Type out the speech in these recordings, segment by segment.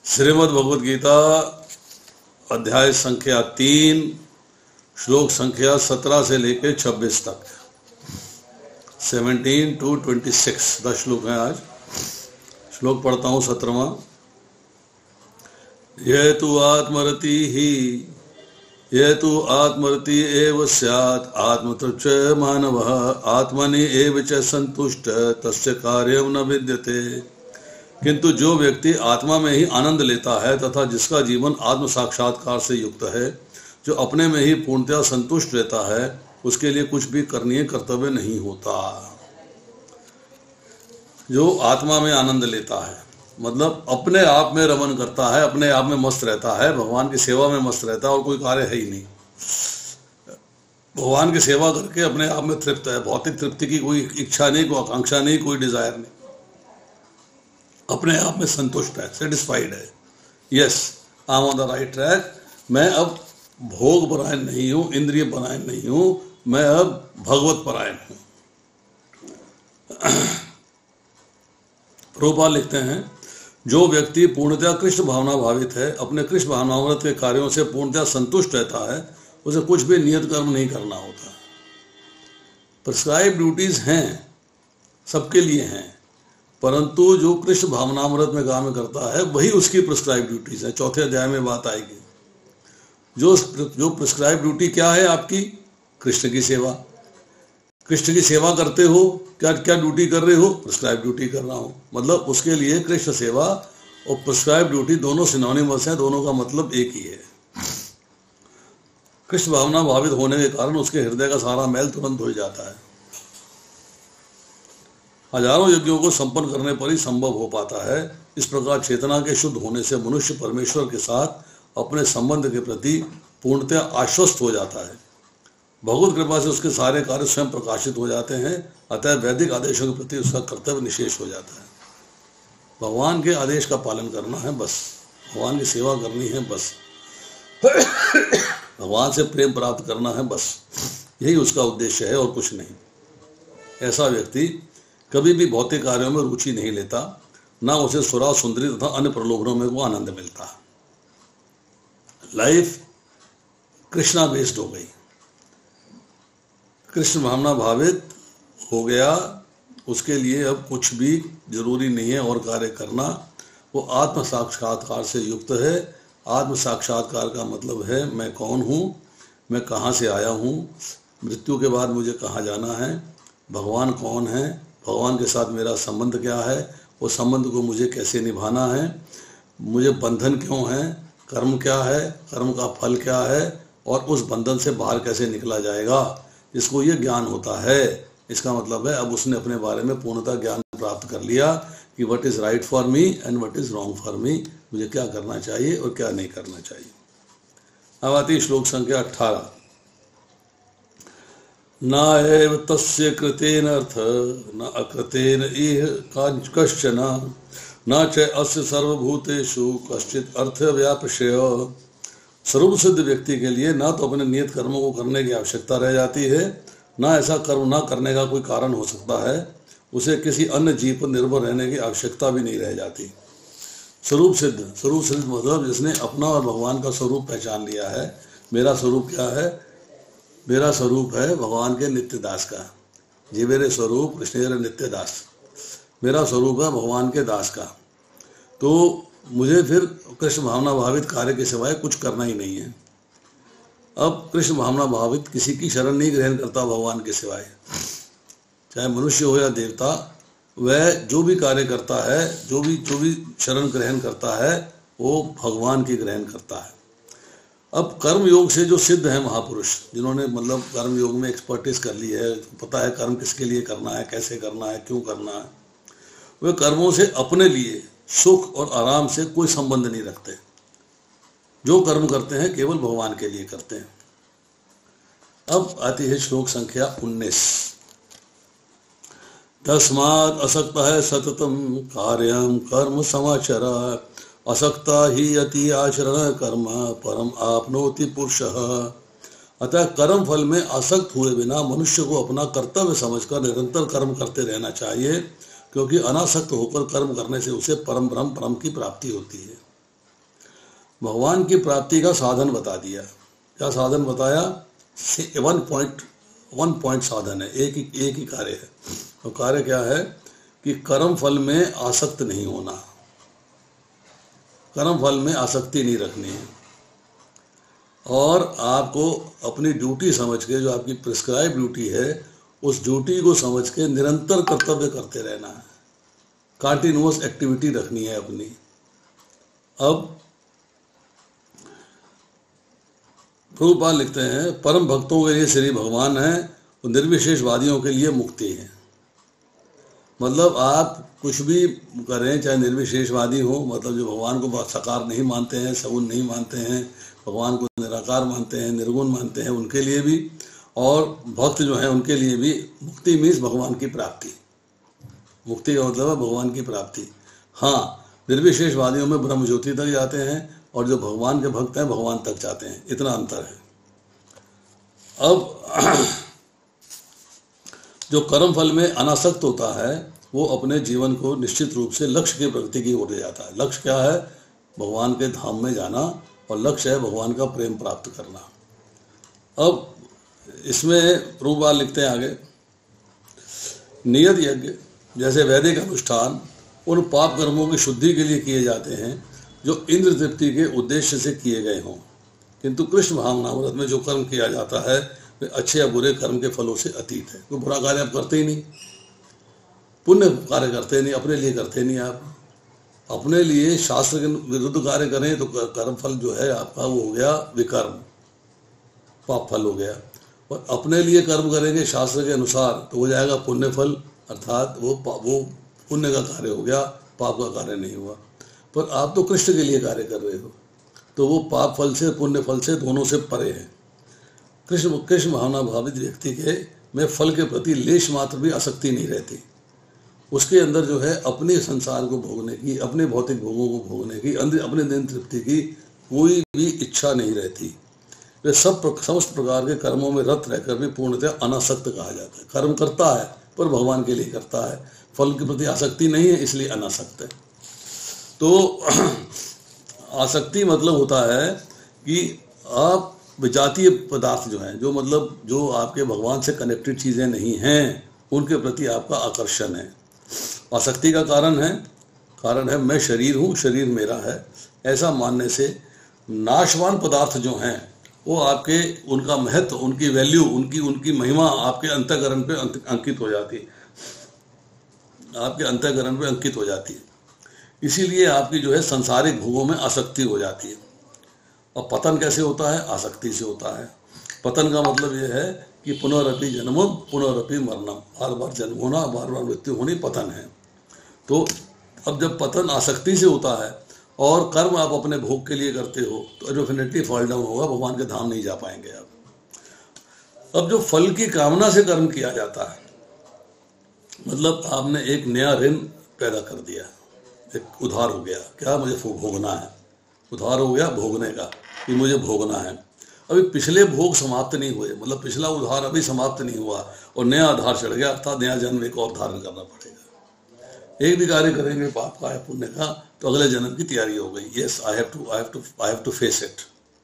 श्रीमद् भगवद गीता अध्याय संख्या 3 श्लोक संख्या 17 से लेकर 26 तक 17 to 26 10 श्लोक हैं आज। श्लोक पढ़ता हूँ 17वां। यह तु आत्मरति एव स्यात् आत्मतृप्त मानवः आत्मनि एव च संतुष्ट तस्य कार्यं न विद्यते। किंतु जो व्यक्ति आत्मा में ही आनंद लेता है तथा जिसका जीवन आत्म साक्षात्कार से युक्त है, जो अपने में ही पूर्णतया संतुष्ट रहता है, उसके लिए कुछ भी करनीय कर्तव्य नहीं होता। जो आत्मा में आनंद लेता है मतलब अपने आप में रमन करता है, अपने आप में मस्त रहता है, भगवान की सेवा में मस्त रहता है और कोई कार्य है ही नहीं। भगवान की सेवा करके अपने आप में तृप्त है, भौतिक तृप्ति की कोई इच्छा नहीं, कोई आकांक्षा नहीं, कोई डिजायर नहीं, अपने आप में संतुष्ट है, सेटिस्फाइड है। Yes, I am on the right track. मैं अब भोग परायण नहीं हूं, इंद्रिय परायण नहीं हूं, मैं अब भगवत परायण हूं। प्रभुपाद लिखते हैं, जो व्यक्ति पूर्णतया कृष्ण भावना भावित है, अपने कृष्ण भावनामृत के कार्यों से पूर्णतया संतुष्ट रहता है, उसे कुछ भी नियत कर्म नहीं करना होता। प्रिस्क्राइब ड्यूटीज हैं, सबके लिए हैं, परंतु जो कृष्ण भावनामृत में काम करता है वही उसकी प्रिस्क्राइब ड्यूटीज है। चौथे अध्याय में बात आएगी। जो प्रिस्क्राइब ड्यूटी क्या है आपकी? कृष्ण की सेवा। कृष्ण की सेवा करते हो, क्या क्या ड्यूटी कर रहे हो? प्रिस्क्राइब ड्यूटी कर रहा हूँ। मतलब उसके लिए कृष्ण सेवा और प्रिस्क्राइब ड्यूटी दोनों सिनोनिमस हैं, दोनों का मतलब एक ही है। कृष्ण भावना भावित होने के कारण उसके हृदय का सारा मैल तुरंत धुल जाता है। हजारों यज्ञों को संपन्न करने पर ही संभव हो पाता है। इस प्रकार चेतना के शुद्ध होने से मनुष्य परमेश्वर के साथ अपने संबंध के प्रति पूर्णतया आश्वस्त हो जाता है। भगवत कृपा से उसके सारे कार्य स्वयं प्रकाशित हो जाते हैं, अतः वैदिक आदेशों के प्रति उसका कर्तव्य निशेष हो जाता है। भगवान के आदेश का पालन करना है बस, भगवान की सेवा करनी है बस, भगवान से प्रेम प्राप्त करना है बस, यही उसका उद्देश्य है और कुछ नहीं। ऐसा व्यक्ति कभी भी भौतिक कार्यों में रुचि नहीं लेता, ना उसे सुरा सुंदरी तथा अन्य प्रलोभनों में वो आनंद मिलता। लाइफ कृष्णा बेस्ड हो गई, कृष्ण भावना भावित हो गया, उसके लिए अब कुछ भी जरूरी नहीं है और कार्य करना। वो आत्म साक्षात्कार से युक्त है। आत्म साक्षात्कार का मतलब है मैं कौन हूँ, मैं कहाँ से आया हूँ, मृत्यु के बाद मुझे कहाँ जाना है, भगवान कौन है, भगवान के साथ मेरा संबंध क्या है, वो संबंध को मुझे कैसे निभाना है, मुझे बंधन क्यों है, कर्म क्या है, कर्म का फल क्या है और उस बंधन से बाहर कैसे निकला जाएगा। जिसको ये ज्ञान होता है, इसका मतलब है अब उसने अपने बारे में पूर्णतः ज्ञान प्राप्त कर लिया कि what is right for me and what is wrong for me, मुझे क्या करना चाहिए और क्या नहीं करना चाहिए। अब आती श्लोक संख्या 18। न एव तस्य कृतेन अर्थ न अकृतेन इह कश्चन न च अस्य सर्वभूतेषु कश्चित अर्थ व्यापश्य। स्वरूप सिद्ध व्यक्ति के लिए ना तो अपने नियत कर्मों को करने की आवश्यकता रह जाती है, ना ऐसा कर्म ना करने का कोई कारण हो सकता है, उसे किसी अन्य जीव पर निर्भर रहने की आवश्यकता भी नहीं रह जाती। स्वरूप सिद्ध मतलब जिसने अपना और भगवान का स्वरूप पहचान लिया है। मेरा स्वरूप क्या है? मेरा स्वरूप है भगवान के नित्य दास का। जी मेरे स्वरूप कृष्ण नित्य दास, मेरा स्वरूप है भगवान के दास का। तो मुझे फिर कृष्ण भावना भावित कार्य के सिवाय कुछ करना ही नहीं है। अब कृष्ण भावना भावित किसी की शरण नहीं ग्रहण करता भगवान के सिवाय, चाहे मनुष्य हो या देवता। वह जो भी कार्य करता है, जो भी शरण ग्रहण करता है, वो भगवान की ग्रहण करता है। अब कर्म योग से जो सिद्ध है महापुरुष, जिन्होंने मतलब कर्म योग में एक्सपर्टीज कर ली है, पता है कर्म किसके लिए करना है, कैसे करना है, क्यों करना है, वे कर्मों से अपने लिए सुख और आराम से कोई संबंध नहीं रखते। जो कर्म करते हैं केवल भगवान के लिए करते हैं। अब आती है श्लोक संख्या 19। तस्मात् असक्तः सततं कार्यं कर्म समाचर असक्ता ही अति आचरण कर्म परम आपनोति पुरुषः। अतः कर्म फल में आसक्त हुए बिना मनुष्य को अपना कर्तव्य समझकर निरंतर कर्म करते रहना चाहिए, क्योंकि अनासक्त होकर कर्म करने से उसे परम ब्रह्म परम की प्राप्ति होती है। भगवान की प्राप्ति का साधन बता दिया। क्या साधन बताया? 1 पॉइंट साधन है, एक ही कार्य है। और कार्य क्या है कि कर्म फल में आसक्त नहीं होना, कर्म फल में आसक्ति नहीं रखनी है, और आपको अपनी ड्यूटी समझ के, जो आपकी प्रिस्क्राइब ड्यूटी है, उस ड्यूटी को समझ के निरंतर कर्तव्य करते रहना है, कंटिन्यूअस एक्टिविटी रखनी है अपनी। अब प्रभुपाद लिखते हैं, परम भक्तों के लिए श्री भगवान है और निर्विशेषवादियों के लिए मुक्ति है। मतलब आप कुछ भी करें, चाहे निर्विशेषवादी हो, मतलब जो भगवान को साकार नहीं मानते हैं, सगुण नहीं मानते हैं, भगवान को निराकार मानते हैं, निर्गुण मानते हैं, उनके लिए भी, और भक्त जो हैं उनके लिए भी मुक्ति मीन्स भगवान की प्राप्ति। मुक्ति का मतलब है भगवान की प्राप्ति। हाँ, निर्विशेषवादियों में ब्रह्म ज्योति तक जाते हैं, और जो भगवान के भक्त हैं भगवान तक जाते हैं, इतना अंतर है। अब जो कर्म फल में अनासक्त होता है वो अपने जीवन को निश्चित रूप से लक्ष्य की प्रगति की ओर ले जाता है। लक्ष्य क्या है? भगवान के धाम में जाना, और लक्ष्य है भगवान का प्रेम प्राप्त करना। अब इसमें प्रभुपाद लिखते हैं आगे, नियत यज्ञ जैसे वैदिक अनुष्ठान उन पाप कर्मों की शुद्धि के लिए किए जाते हैं जो इंद्र तृप्ति के उद्देश्य से किए गए हों, किंतु कृष्ण भावनामृत में जो कर्म किया जाता है वे अच्छे या बुरे कर्म के फलों से अतीत है। कोई बुरा कार्य आप करते ही नहीं, पुण्य कार्य करते नहीं, अपने लिए करते नहीं। आप अपने लिए शास्त्र के विरुद्ध कार्य करें तो कर्म फल जो है आपका वो हो गया विकर्म, पाप फल हो गया। और अपने लिए कर्म करेंगे शास्त्र के अनुसार तो हो जाएगा पुण्य फल, अर्थात वो पुण्य का कार्य हो गया, पाप का कार्य नहीं हुआ। पर आप तो कृष्ण के लिए कार्य कर रहे हो, तो वो पाप फल से पुण्य फल से दोनों से परे है। कृष्ण भावना भावित व्यक्ति के में फल के प्रति लेश मात्र भी आसक्ति नहीं रहती। उसके अंदर जो है अपने संसार को भोगने की, अपने भौतिक भोगों को भोगने की, अपने दिन तृप्ति की कोई भी इच्छा नहीं रहती। वे समस्त प्रकार के कर्मों में रत रहकर भी पूर्णतः अनासक्त कहा जाता है। कर्म करता है पर भगवान के लिए करता है, फल के प्रति आसक्ति नहीं है, इसलिए अनासक्त है। तो आसक्ति मतलब होता है कि आप विजातीय पदार्थ जो हैं, जो मतलब जो आपके भगवान से कनेक्टेड चीज़ें नहीं हैं, उनके प्रति आपका आकर्षण है। आसक्ति का कारण है मैं शरीर हूँ, शरीर मेरा है, ऐसा मानने से नाशवान पदार्थ जो हैं वो आपके, उनका महत्व, उनकी वैल्यू, उनकी महिमा आपके अंतःकरण पे अंकित हो जाती है, आपके अंतःकरण पे अंकित हो जाती है। इसीलिए आपकी जो है सांसारिक भोगों में आसक्ति हो जाती है। और पतन कैसे होता है? आसक्ति से होता है। पतन का मतलब ये है कि पुनरअपि जन्मम पुनरअपि मरणम, बार बार जन्म होना, बार बार मृत्यु होनी पतन है। तो अब जब पतन आसक्ति से होता है और कर्म आप अपने भोग के लिए करते हो तो डेफिनेटली फॉल डाउन होगा, भगवान के धाम नहीं जा पाएंगे आप। अब जो फल की कामना से कर्म किया जाता है, मतलब आपने एक नया ऋण पैदा कर दिया, एक उधार हो गया, क्या मुझे भोगना है, उधार हो गया भोगने का कि मुझे भोगना है। अभी पिछले भोग समाप्त नहीं हुए, मतलब पिछला उधार अभी समाप्त नहीं हुआ और नया आधार चढ़ गया, अर्थात नया जन्म एक और धारण करना पड़ेगा। एक भी कार्य करेंगे पाप का या पुण्य का तो अगले जन्म की तैयारी हो गई। Yes, I have to face it.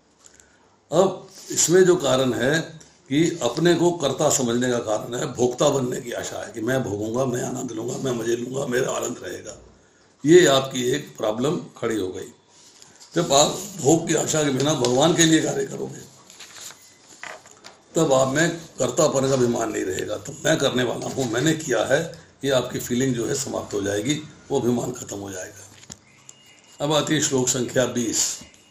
अब इसमें जो कारण है कि अपने को कर्ता समझने का कारण है, भोक्ता बनने की आशा है कि मैं भोगूंगा, मैं आनंद लूंगा, मैं मजे लूंगा, मेरा आनंद रहेगा। ये आपकी एक प्रॉब्लम खड़ी हो गई। जब आप भोग की आशा के बिना भगवान के लिए कार्य करोगे तब आप में कर्तापन का अभिमान नहीं रहेगा। तो मैं करने वाला हूँ, मैंने किया है, ये आपकी फीलिंग जो है समाप्त हो जाएगी, वो अभिमान खत्म हो जाएगा। अब आती है श्लोक संख्या 20।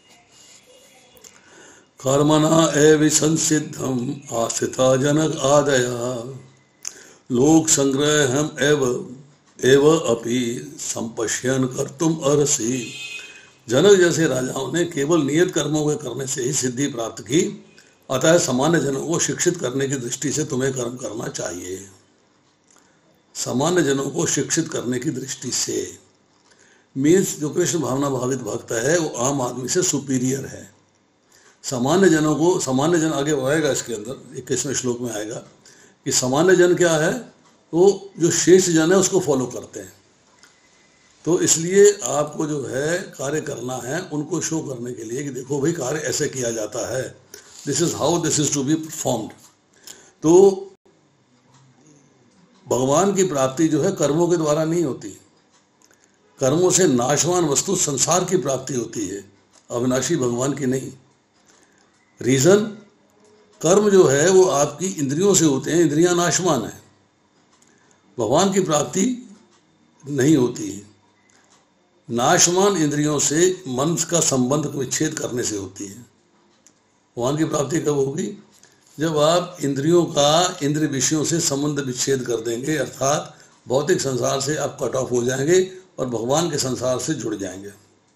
कर्मणा एवं संसिद्धम आस्थिता जनक आदया लोक संग्रहम एव अपि संपश्यन कर्तुम अर्हसि। जनक जैसे राजाओं ने केवल नियत कर्मों के करने से ही सिद्धि प्राप्त की, अतः सामान्य जनों को शिक्षित करने की दृष्टि से तुम्हें कर्म करना चाहिए। सामान्य जनों को शिक्षित करने की दृष्टि से मीन्स जो कृष्ण भावना भावित भक्त है वो आम आदमी से सुपीरियर है। सामान्य जनों को, सामान्य जन आगे आएगा इसके अंदर 21वें श्लोक में आएगा कि सामान्य जन क्या है, वो जो शेष जन है उसको फॉलो करते हैं। तो इसलिए आपको जो है कार्य करना है उनको शो करने के लिए कि देखो भाई कार्य ऐसे किया जाता है, this is how this is to be performed. तो भगवान की प्राप्ति जो है कर्मों के द्वारा नहीं होती, कर्मों से नाशवान वस्तु संसार की प्राप्ति होती है, अविनाशी भगवान की नहीं। रीजन, कर्म जो है वो आपकी इंद्रियों से होते हैं, इंद्रियां नाशवान है, भगवान की प्राप्ति नहीं होती है। नाशवान इंद्रियों से मन का संबंध विच्छेद करने से होती है। भगवान की प्राप्ति कब होगी? जब आप इंद्रियों का इंद्रिय विषयों से संबंध विच्छेद कर देंगे, अर्थात भौतिक संसार से आप कट ऑफ हो जाएंगे और भगवान के संसार से जुड़ जाएंगे।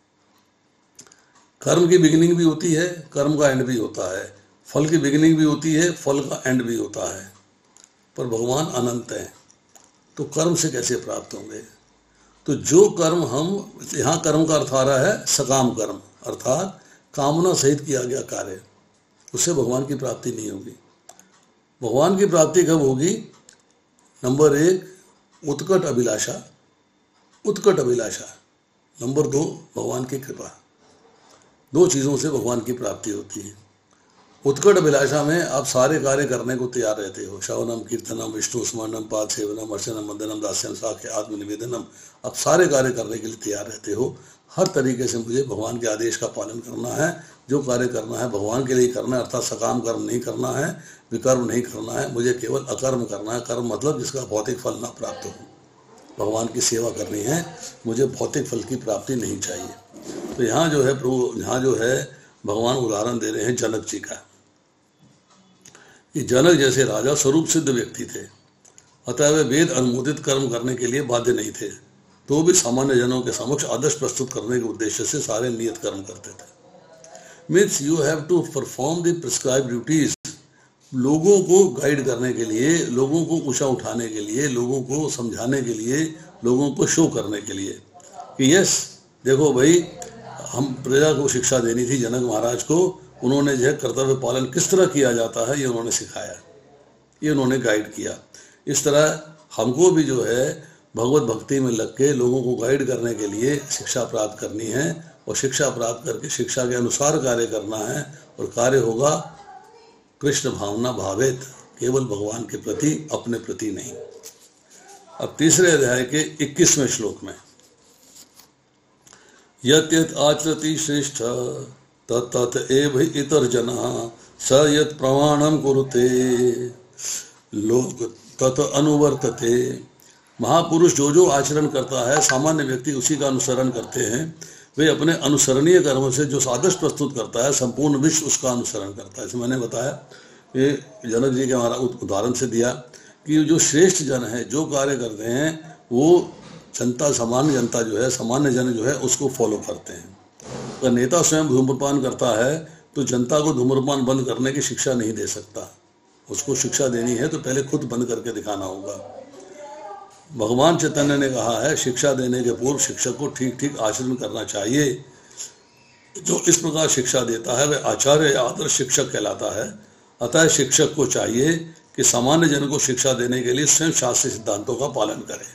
कर्म की बिगिनिंग भी होती है, कर्म का एंड भी होता है, फल की बिगिनिंग भी होती है, फल का एंड भी होता है, पर भगवान अनंत है, तो कर्म से कैसे प्राप्त होंगे? तो जो कर्म हम, यहाँ कर्म का अर्थ आ रहा है सकाम कर्म, अर्थात कामना सहित किया गया कार्य, उससे भगवान की प्राप्ति नहीं होगी। भगवान की प्राप्ति कब होगी? नंबर 1 उत्कट अभिलाषा, उत्कट अभिलाषा। नंबर 2 भगवान की कृपा। 2 चीज़ों से भगवान की प्राप्ति होती है। उत्कट अभिलाषा में आप सारे कार्य करने को तैयार रहते हो, श्रवणम कीर्तनम विष्णु स्मरणम पाद सेवनम अर्चनम वंदनम दास्यम साख्य आत्मनिवेदनम, आप सारे कार्य करने के लिए तैयार रहते हो। हर तरीके से मुझे भगवान के आदेश का पालन करना है, जो कार्य करना है भगवान के लिए करना है, अर्थात सकाम कर्म नहीं करना है, विकर्म नहीं करना है, मुझे केवल अकर्म करना है। कर्म मतलब जिसका भौतिक फल ना प्राप्त हो, भगवान की सेवा करनी है, मुझे भौतिक फल की प्राप्ति नहीं चाहिए। तो यहाँ जो है प्रभु, यहाँ जो है भगवान उदाहरण दे रहे हैं जनक जी का, कि जनक जैसे राजा स्वरूप सिद्ध व्यक्ति थे, अतः वे वेद अनुमोदित कर्म करने के लिए बाध्य नहीं थे, तो भी सामान्य जनों के समक्ष आदर्श प्रस्तुत करने के उद्देश्य से सारे नियत कर्म करते थे। Means you have to perform the prescribe duties, लोगों को गाइड करने के लिए, लोगों को ऊंचा उठाने के लिए, लोगों को समझाने के लिए, लोगों को शो करने के लिए कि यस देखो भाई, हम प्रजा को शिक्षा देनी थी जनक महाराज को, उन्होंने जो है कर्तव्य पालन किस तरह किया जाता है ये उन्होंने सिखाया, ये उन्होंने गाइड किया। इस तरह हमको भी जो है भगवत भक्ति में लग के लोगों को गाइड करने के लिए शिक्षा प्राप्त करनी है, और शिक्षा प्राप्त करके शिक्षा के अनुसार कार्य करना है, और कार्य होगा कृष्ण भावना भावित, केवल भगवान के प्रति, अपने प्रति नहीं। अब तीसरे अध्याय के 21वें श्लोक में, यत् यत् आचरति श्रेष्ठ तत् एव इतर जना स यत् प्रमाणम कुरुते लोक तत् अनुवर्तते। महापुरुष जो जो आचरण करता है, सामान्य व्यक्ति उसी का अनुसरण करते हैं। वे अपने अनुसरणीय कर्मों से जो आदर्श प्रस्तुत करता है, संपूर्ण विश्व उसका अनुसरण करता है। जैसे मैंने बताया, ये जनक जी के हमारा उदाहरण से दिया कि जो श्रेष्ठ जन है, जो कार्य करते हैं, वो जनता, सामान्य जनता जो है, सामान्य जन जो है उसको फॉलो करते हैं। अगर नेता स्वयं धूम्रपान करता है तो जनता को धूम्रपान बंद करने की शिक्षा नहीं दे सकता। उसको शिक्षा देनी है तो पहले खुद बंद करके दिखाना होगा। भगवान चैतन्य ने कहा है, शिक्षा देने के पूर्व शिक्षक को ठीक ठीक आचरण करना चाहिए। जो इस प्रकार शिक्षा देता है वह आचार्य या आदर्श शिक्षक कहलाता है। अतः शिक्षक को चाहिए कि सामान्य जन को शिक्षा देने के लिए स्वयं शास्त्रीय सिद्धांतों का पालन करे।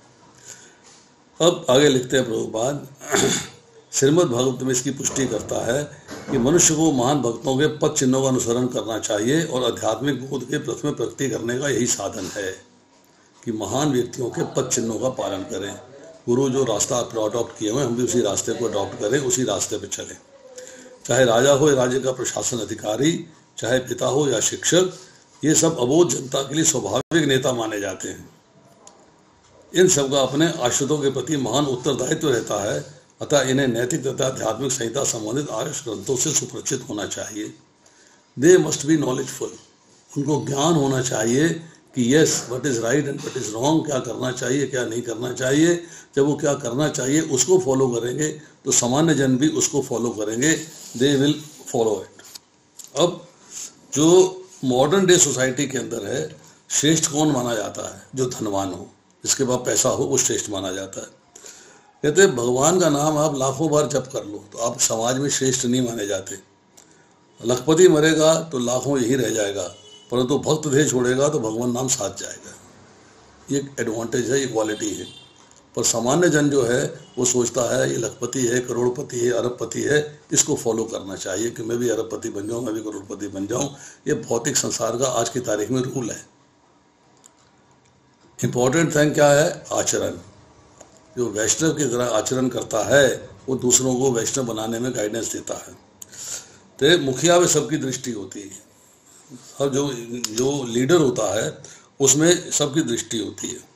अब आगे लिखते हैं प्रभुपाद, श्रीमद् भागवत में इसकी पुष्टि करता है कि मनुष्य को महान भक्तों के पद चिन्हों का अनुसरण करना चाहिए, और आध्यात्मिक बोध के प्रथम प्रगति करने का यही साधन है कि महान व्यक्तियों के पद चिन्हों का पालन करें। गुरु जो रास्ता आप अडॉप्ट किए हुए, हम भी उसी रास्ते को अडॉप्ट करें, उसी रास्ते पर चलें। चाहे राजा हो या राज्य का प्रशासन अधिकारी, चाहे पिता हो या शिक्षक, ये सब अबोध जनता के लिए स्वाभाविक नेता माने जाते हैं। इन सब का अपने आश्रितों के प्रति महान उत्तरदायित्व रहता है। अतः इन्हें नैतिक तथा आध्यात्मिक संहिता संबंधित आर्ष ग्रंथों से सुपरिचित होना चाहिए। दे मस्ट बी नॉलेजफुल, उनको ज्ञान होना चाहिए कि yes what is right and what is wrong, क्या करना चाहिए क्या नहीं करना चाहिए। जब वो क्या करना चाहिए उसको फॉलो करेंगे तो सामान्य जन भी उसको फॉलो करेंगे, दे विल फॉलो इट। अब जो मॉडर्न डे सोसाइटी के अंदर है, श्रेष्ठ कौन माना जाता है? जो धनवान हो, जिसके पास पैसा हो, वो श्रेष्ठ माना जाता है। कहते हैं भगवान का नाम आप लाखों बार जप कर लो तो आप समाज में श्रेष्ठ नहीं माने जाते। लखपति मरेगा तो लाखों यही रह जाएगा, परंतु भक्त देह छोड़ेगा तो भगवान नाम साथ जाएगा। ये एक एडवांटेज है, ये क्वालिटी है। पर सामान्य जन जो है वो सोचता है ये लखपति है, करोड़पति है, अरबपति है, इसको फॉलो करना चाहिए कि मैं भी अरबपति बन जाऊँ, मैं भी करोड़पति बन जाऊँ। ये भौतिक संसार का आज की तारीख में रूल है। इम्पोर्टेंट थिंग क्या है? आचरण। जो वैष्णव की तरह आचरण करता है वो दूसरों को वैष्णव बनाने में गाइडेंस देता है। तो मुखिया में सबकी दृष्टि होती है, और जो लीडर होता है उसमें सबकी दृष्टि होती है।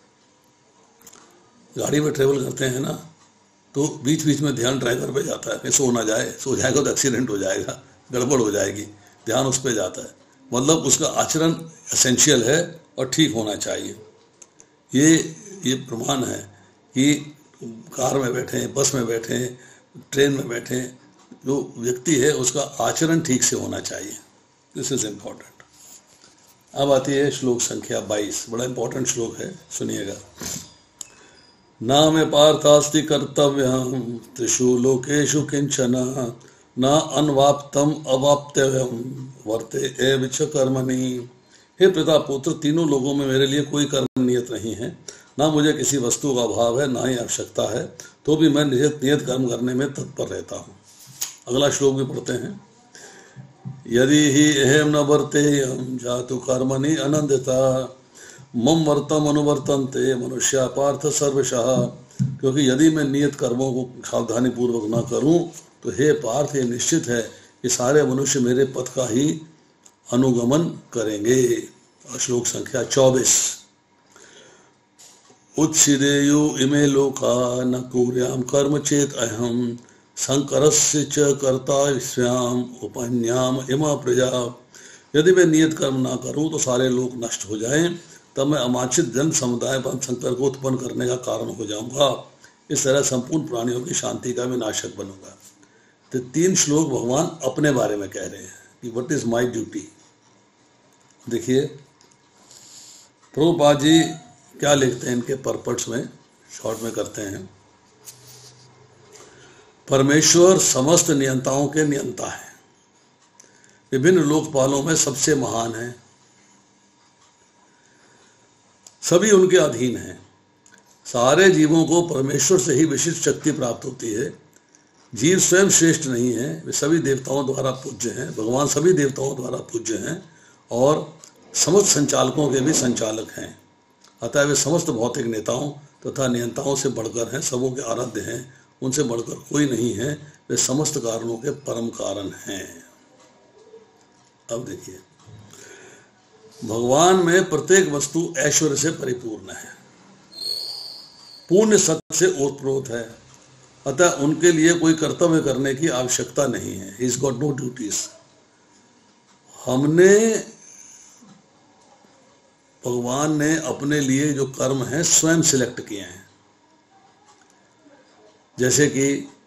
गाड़ी में ट्रेवल करते हैं ना, तो बीच बीच में ध्यान ड्राइवर पे जाता है कि सो ना जाए, सो जाएगा तो एक्सीडेंट हो जाएगा, गड़बड़ हो जाएगी, ध्यान उस पर जाता है। मतलब उसका आचरण एसेंशियल है और ठीक होना चाहिए। ये प्रमाण है कि कार में बैठें, बस में बैठें, ट्रेन में बैठें, जो व्यक्ति है उसका आचरण ठीक से होना चाहिए। This is important. अब आती है श्लोक संख्या 22, बड़ा इंपॉर्टेंट श्लोक है, सुनिएगा। न मे पार्थास्ति कर्तव्यम त्रिषु लोकेषु किंचन न अनवाप्तम अवाप्तव्यम वर्ते एव च कर्मणि। हे पिता पुत्र, तीनों लोगों में मेरे लिए कोई कर्म नियत नहीं है, ना मुझे किसी वस्तु का अभाव है, ना ही आवश्यकता है, तो भी मैं नियत कर्म करने में तत्पर रहता हूँ। अगला श्लोक भी पढ़ते हैं। यदि ही अहम न वर्तेयम जातु कर्मणि अनंदता मम वर्तम अनुवर्तन्ते मनुष्या पार्थ सर्वशः। क्योंकि यदि मैं नियत कर्मों को सावधानी पूर्वक न करूं तो हे पार्थ, ये निश्चित है कि सारे मनुष्य मेरे पथ का ही अनुगमन करेंगे। श्लोक संख्या 24। उत्सिदेयु इमे लोका न कुर्याम कर्म चेत अहम संकरस्य च कर्ता स्याम उपन्याम इमा प्रजा। यदि मैं नियत कर्म ना करूं तो सारे लोग नष्ट हो जाएं, तब मैं अमाचित जन समुदाय पर संकर को उत्पन्न करने का कारण हो जाऊंगा। इस तरह संपूर्ण प्राणियों की शांति का विनाशक बनूंगा। तो 3 श्लोक भगवान अपने बारे में कह रहे हैं कि व्हाट इज माय ड्यूटी। देखिए प्रभुपाद जी क्या लिखते हैं इनके परपट्स में, शॉर्ट में करते हैं। परमेश्वर समस्त नियंताओं के नियंता है, विभिन्न लोकपालों में सबसे महान है, सभी उनके अधीन हैं। सारे जीवों को परमेश्वर से ही विशिष्ट शक्ति प्राप्त होती है। जीव स्वयं श्रेष्ठ नहीं है, वे सभी देवताओं द्वारा पूज्य हैं। भगवान सभी देवताओं द्वारा पूज्य हैं और समस्त संचालकों के भी संचालक हैं। अतः वे समस्त भौतिक नेताओं तथा नियंताओं से बढ़कर हैं, सबों के आराध्य हैं, उनसे बढ़कर कोई नहीं है। वे समस्त कारणों के परम कारण हैं। अब देखिए, भगवान में प्रत्येक वस्तु ऐश्वर्य से परिपूर्ण है, पुण्य सत्य से ओतप्रोत है। अतः उनके लिए कोई कर्तव्य करने की आवश्यकता नहीं है। He's got no duties। हमने, भगवान ने अपने लिए जो कर्म है स्वयं सिलेक्ट किए हैं। जैसे कि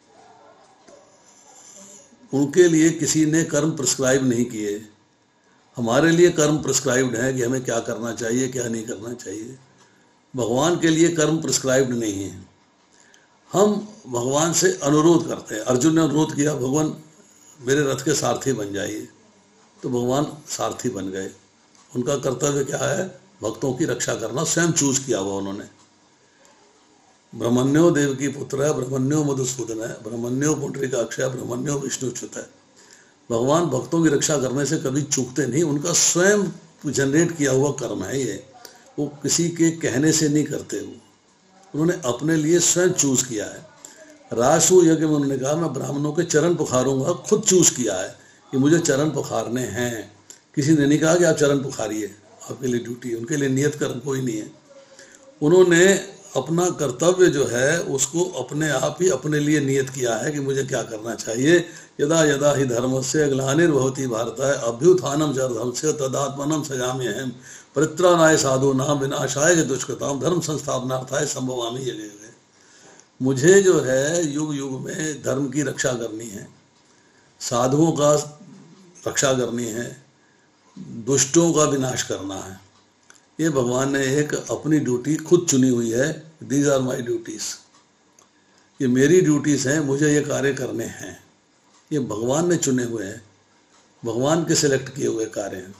उनके लिए किसी ने कर्म प्रिस्क्राइब नहीं किए, हमारे लिए कर्म प्रिस्क्राइब्ड है कि हमें क्या करना चाहिए, क्या नहीं करना चाहिए। भगवान के लिए कर्म प्रिस्क्राइब्ड नहीं है। हम भगवान से अनुरोध करते हैं। अर्जुन ने अनुरोध किया, भगवान मेरे रथ के सारथी बन जाइए, तो भगवान सारथी बन गए। उनका कर्तव्य क्या है? भक्तों की रक्षा करना, स्वयं चूज किया हुआ उन्होंने। ब्रह्मण्यो देव की पुत्र है, ब्रह्मण्यो मधुसूदन है, ब्रह्मण्यो पुंडरीकाक्ष है, ब्रह्मण्यो विष्णुच्युत है। भगवान भक्तों की रक्षा करने से कभी चूकते नहीं। उनका स्वयं जनरेट किया हुआ कर्म है ये, वो किसी के कहने से नहीं करते। उन्होंने अपने लिए स्वयं चूज किया है। रासु यज्ञ में उन्होंने कहा, मैं ब्राह्मणों के चरण पुखारूंगा, खुद चूज किया है कि मुझे चरण पुखारने हैं। किसी ने नहीं कहा कि आप चरण पुखारिए, आपके लिए ड्यूटी है। उनके लिए नियत कर्म कोई नहीं है। उन्होंने अपना कर्तव्य जो है उसको अपने आप ही अपने लिए नियत किया है कि मुझे क्या करना चाहिए। यदा यदा ही धर्मस्य ग्लानिर्भवति भारत अभ्युत्थानम धर्मस्य तदात्मनम सजाम्यहम् परित्राणाय साधूनां विनाशाय च दुष्कृतां धर्म संस्थापनार्थाय संभवामि युगे युगे। मुझे जो है युग युग में धर्म की रक्षा करनी है, साधुओं का रक्षा करनी है, दुष्टों का विनाश करना है। ये भगवान ने एक अपनी ड्यूटी खुद चुनी हुई है। दीज आर माई ड्यूटीज, ये मेरी ड्यूटीज हैं, मुझे ये कार्य करने हैं। ये भगवान ने चुने हुए हैं, भगवान के सिलेक्ट किए हुए कार्य हैं।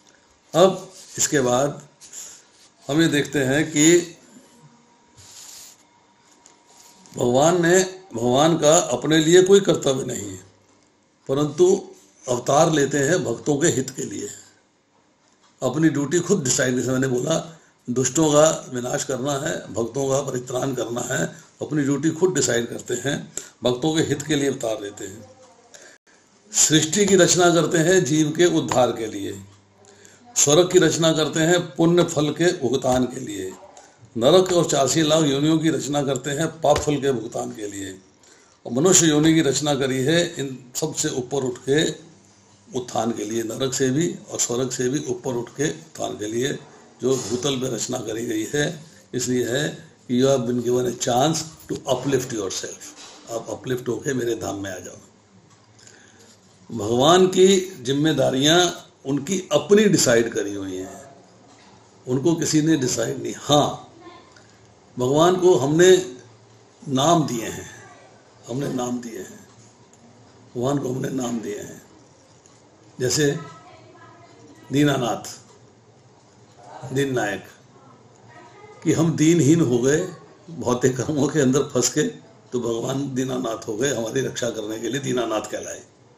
अब इसके बाद हम ये देखते हैं कि भगवान का अपने लिए कोई कर्तव्य नहीं है, परंतु अवतार लेते हैं भक्तों के हित के लिए। अपनी ड्यूटी खुद डिसाइड, जैसे मैंने बोला, दुष्टों का विनाश करना है, भक्तों का परित्राण करना है, अपनी ड्यूटी खुद डिसाइड करते हैं, भक्तों के हित के लिए अवतार लेते हैं। सृष्टि की रचना करते हैं जीव के उद्धार के लिए, स्वर्ग की रचना करते हैं पुण्य फल के भुगतान के लिए, नरक और 84 लाख योनियों की रचना करते हैं पाप फल के भुगतान के लिए, और मनुष्य योनि की रचना करी है इन सबसे ऊपर उठ के उत्थान के लिए, नरक से भी और स्वर्ग से भी ऊपर उठ के उत्थान के लिए जो भूतल में रचना करी गई है। इसलिए है कि you have been given a chance to uplift yourself, आप अपलिफ्ट होके मेरे धाम में आ जाओ। भगवान की जिम्मेदारियां उनकी अपनी डिसाइड करी हुई हैं, उनको किसी ने डिसाइड नहीं। हाँ, भगवान को हमने नाम दिए हैं, हमने नाम दिए हैं, भगवान को हमने नाम दिए हैं, जैसे दीनानाथ, दीन नायक, कि हम दीनहीन हो गए भौतिक कर्मों के अंदर फंस के, तो भगवान दीनानाथ हो गए, हमारी रक्षा करने के लिए दीनानाथ कहलाए।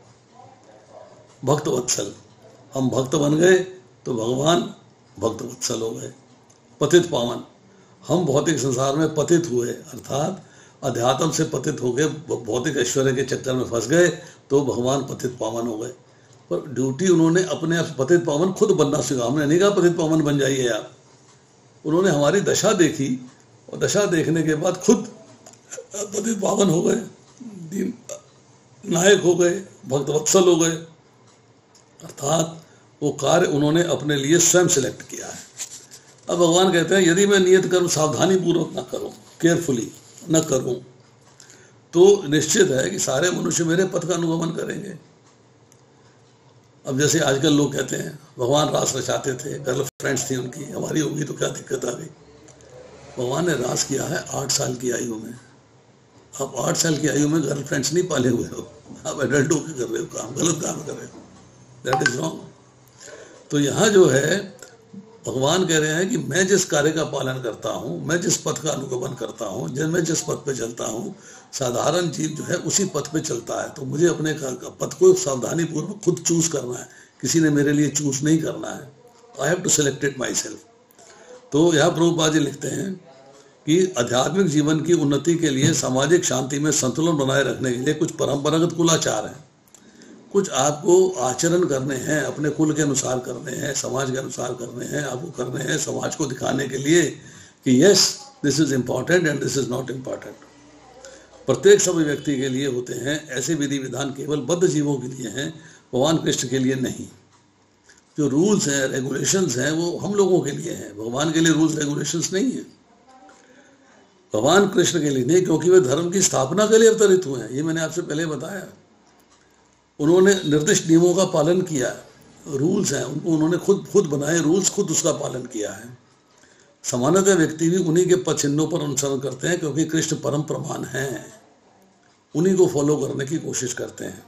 भक्त वत्सल, हम भक्त बन गए तो भगवान भक्त वत्सल हो गए। पतित पावन, हम भौतिक संसार में पतित हुए, अर्थात अध्यात्म से पतित हो गए, भौतिक ऐश्वर्य के चक्कर में फंस गए, तो भगवान पतित पावन हो गए। पर ड्यूटी उन्होंने अपने आप पतित पावन खुद बनना सीखा, हमने नहीं कहा पतित पावन बन जाइए आप। उन्होंने हमारी दशा देखी और दशा देखने के बाद खुद पतित पावन हो गए, दीन नायक हो गए, भक्त वत्सल हो गए। अर्थात वो कार्य उन्होंने अपने लिए स्वयं सिलेक्ट किया है। अब भगवान कहते हैं यदि मैं नियत कर्म सावधानी पूर्वक न करूं, केयरफुली न करूं, तो निश्चित है कि सारे मनुष्य मेरे पथ का अनुगमन करेंगे। अब जैसे आजकल लोग कहते हैं भगवान रास रचाते थे, गर्लफ्रेंड्स थी उनकी, हमारी होगी तो क्या दिक्कत आ गई। भगवान ने रास किया है 8 साल की आयु में। आप 8 साल की आयु में गर्लफ्रेंड्स नहीं पाले हुए हो, आप एडल्ट होकर कर रहे हो काम, गलत काम कर रहे हो, दैट इज रॉन्ग। तो यहाँ जो है भगवान कह रहे हैं कि मैं जिस कार्य का पालन करता हूँ, मैं जिस पथ का अनुगमन करता हूँ, मैं जिस पथ पे चलता हूँ, साधारण जीव जो है उसी पथ पे चलता है। तो मुझे अपने पथ को सावधानी पूर्वक खुद चूज करना है, किसी ने मेरे लिए चूज नहीं करना है। I have to select it myself. तो यहाँ प्रभुपाद जी लिखते हैं कि आध्यात्मिक जीवन की उन्नति के लिए, सामाजिक शांति में संतुलन बनाए रखने के लिए कुछ परंपरागत कुलाचार हैं, कुछ आपको आचरण करने हैं, अपने कुल के अनुसार करने हैं, समाज के अनुसार करने हैं, आपको करने हैं समाज को दिखाने के लिए कि yes this is important and this is not important. प्रत्येक सभी व्यक्ति के लिए होते हैं ऐसे विधि विधान, केवल बद्ध जीवों के लिए हैं, भगवान कृष्ण के लिए नहीं। जो रूल्स हैं, रेगुलेशंस हैं, वो हम लोगों के लिए हैं, भगवान के लिए रूल्स रेगुलेशंस नहीं है। भगवान कृष्ण के लिए नहीं, क्योंकि वे धर्म की स्थापना के लिए अवतरित हुए हैं, ये मैंने आपसे पहले बताया। उन्होंने निर्दिष्ट नियमों का पालन किया, रूल्स हैं उनको उन्होंने खुद बनाए रूल्स, खुद उसका पालन किया है। सामान्यतः व्यक्ति भी उन्हीं के पद चिन्हों पर अनुसरण करते हैं, क्योंकि कृष्ण परम प्रमाण हैं, उन्हीं को फॉलो करने की कोशिश करते हैं।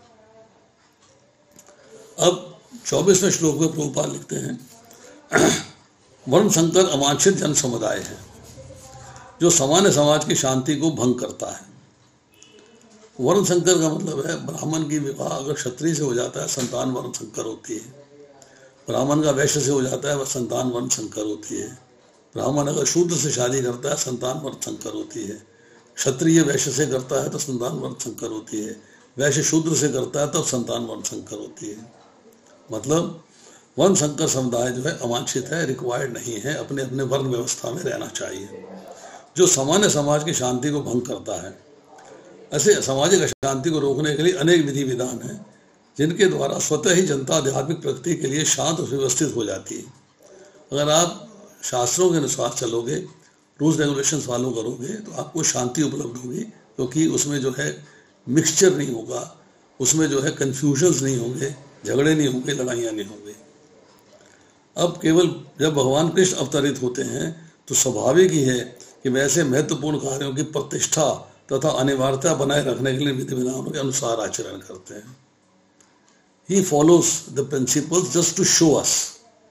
अब 24वें श्लोक में प्रभुपाद लिखते हैं वर्ण संकर अवांछित जन समुदाय है जो सामान्य समाज की शांति को भंग करता है। वर्ण संकर का मतलब है ब्राह्मण की विवाह अगर क्षत्रिय से हो जाता है संतान वर्ण संकर होती है, ब्राह्मण का वैश्य से हो जाता है वह संतान वर्ण संकर होती है, ब्राह्मण अगर शूद्र से शादी करता है संतान वर्ण संकर होती है, क्षत्रिय वैश्य से करता है तो संतान वर्ण संकर होती है, वैश्य शूद्र से करता है तब संतान वर्ण संकर होती है। मतलब वर्ण संकर समुदाय जो है अवांछित है, रिक्वायर्ड नहीं है, अपने अपने वर्ण व्यवस्था में रहना चाहिए, जो सामान्य समाज की शांति को भंग करता है। ऐसे सामाजिक अशांति को रोकने के लिए अनेक विधि विधान हैं, जिनके द्वारा स्वतः ही जनता आध्यात्मिक प्रगति के लिए शांत और व्यवस्थित हो जाती है। अगर आप शास्त्रों के अनुसार चलोगे, रूल्स रेगुलेशंस फॉलो करोगे, तो आपको शांति उपलब्ध होगी, क्योंकि उसमें जो है मिक्सचर नहीं होगा, उसमें जो है कन्फ्यूजन्स नहीं होंगे, झगड़े नहीं होंगे, लड़ाइयाँ नहीं होंगी। अब केवल जब भगवान कृष्ण अवतरित होते हैं तो स्वाभाविक ही है कि वैसे महत्वपूर्ण कार्यों की प्रतिष्ठा तथा अनिवार्यता बनाए रखने के लिए विधि विधानों के अनुसार आचरण करते हैं। He follows the principles just to show us।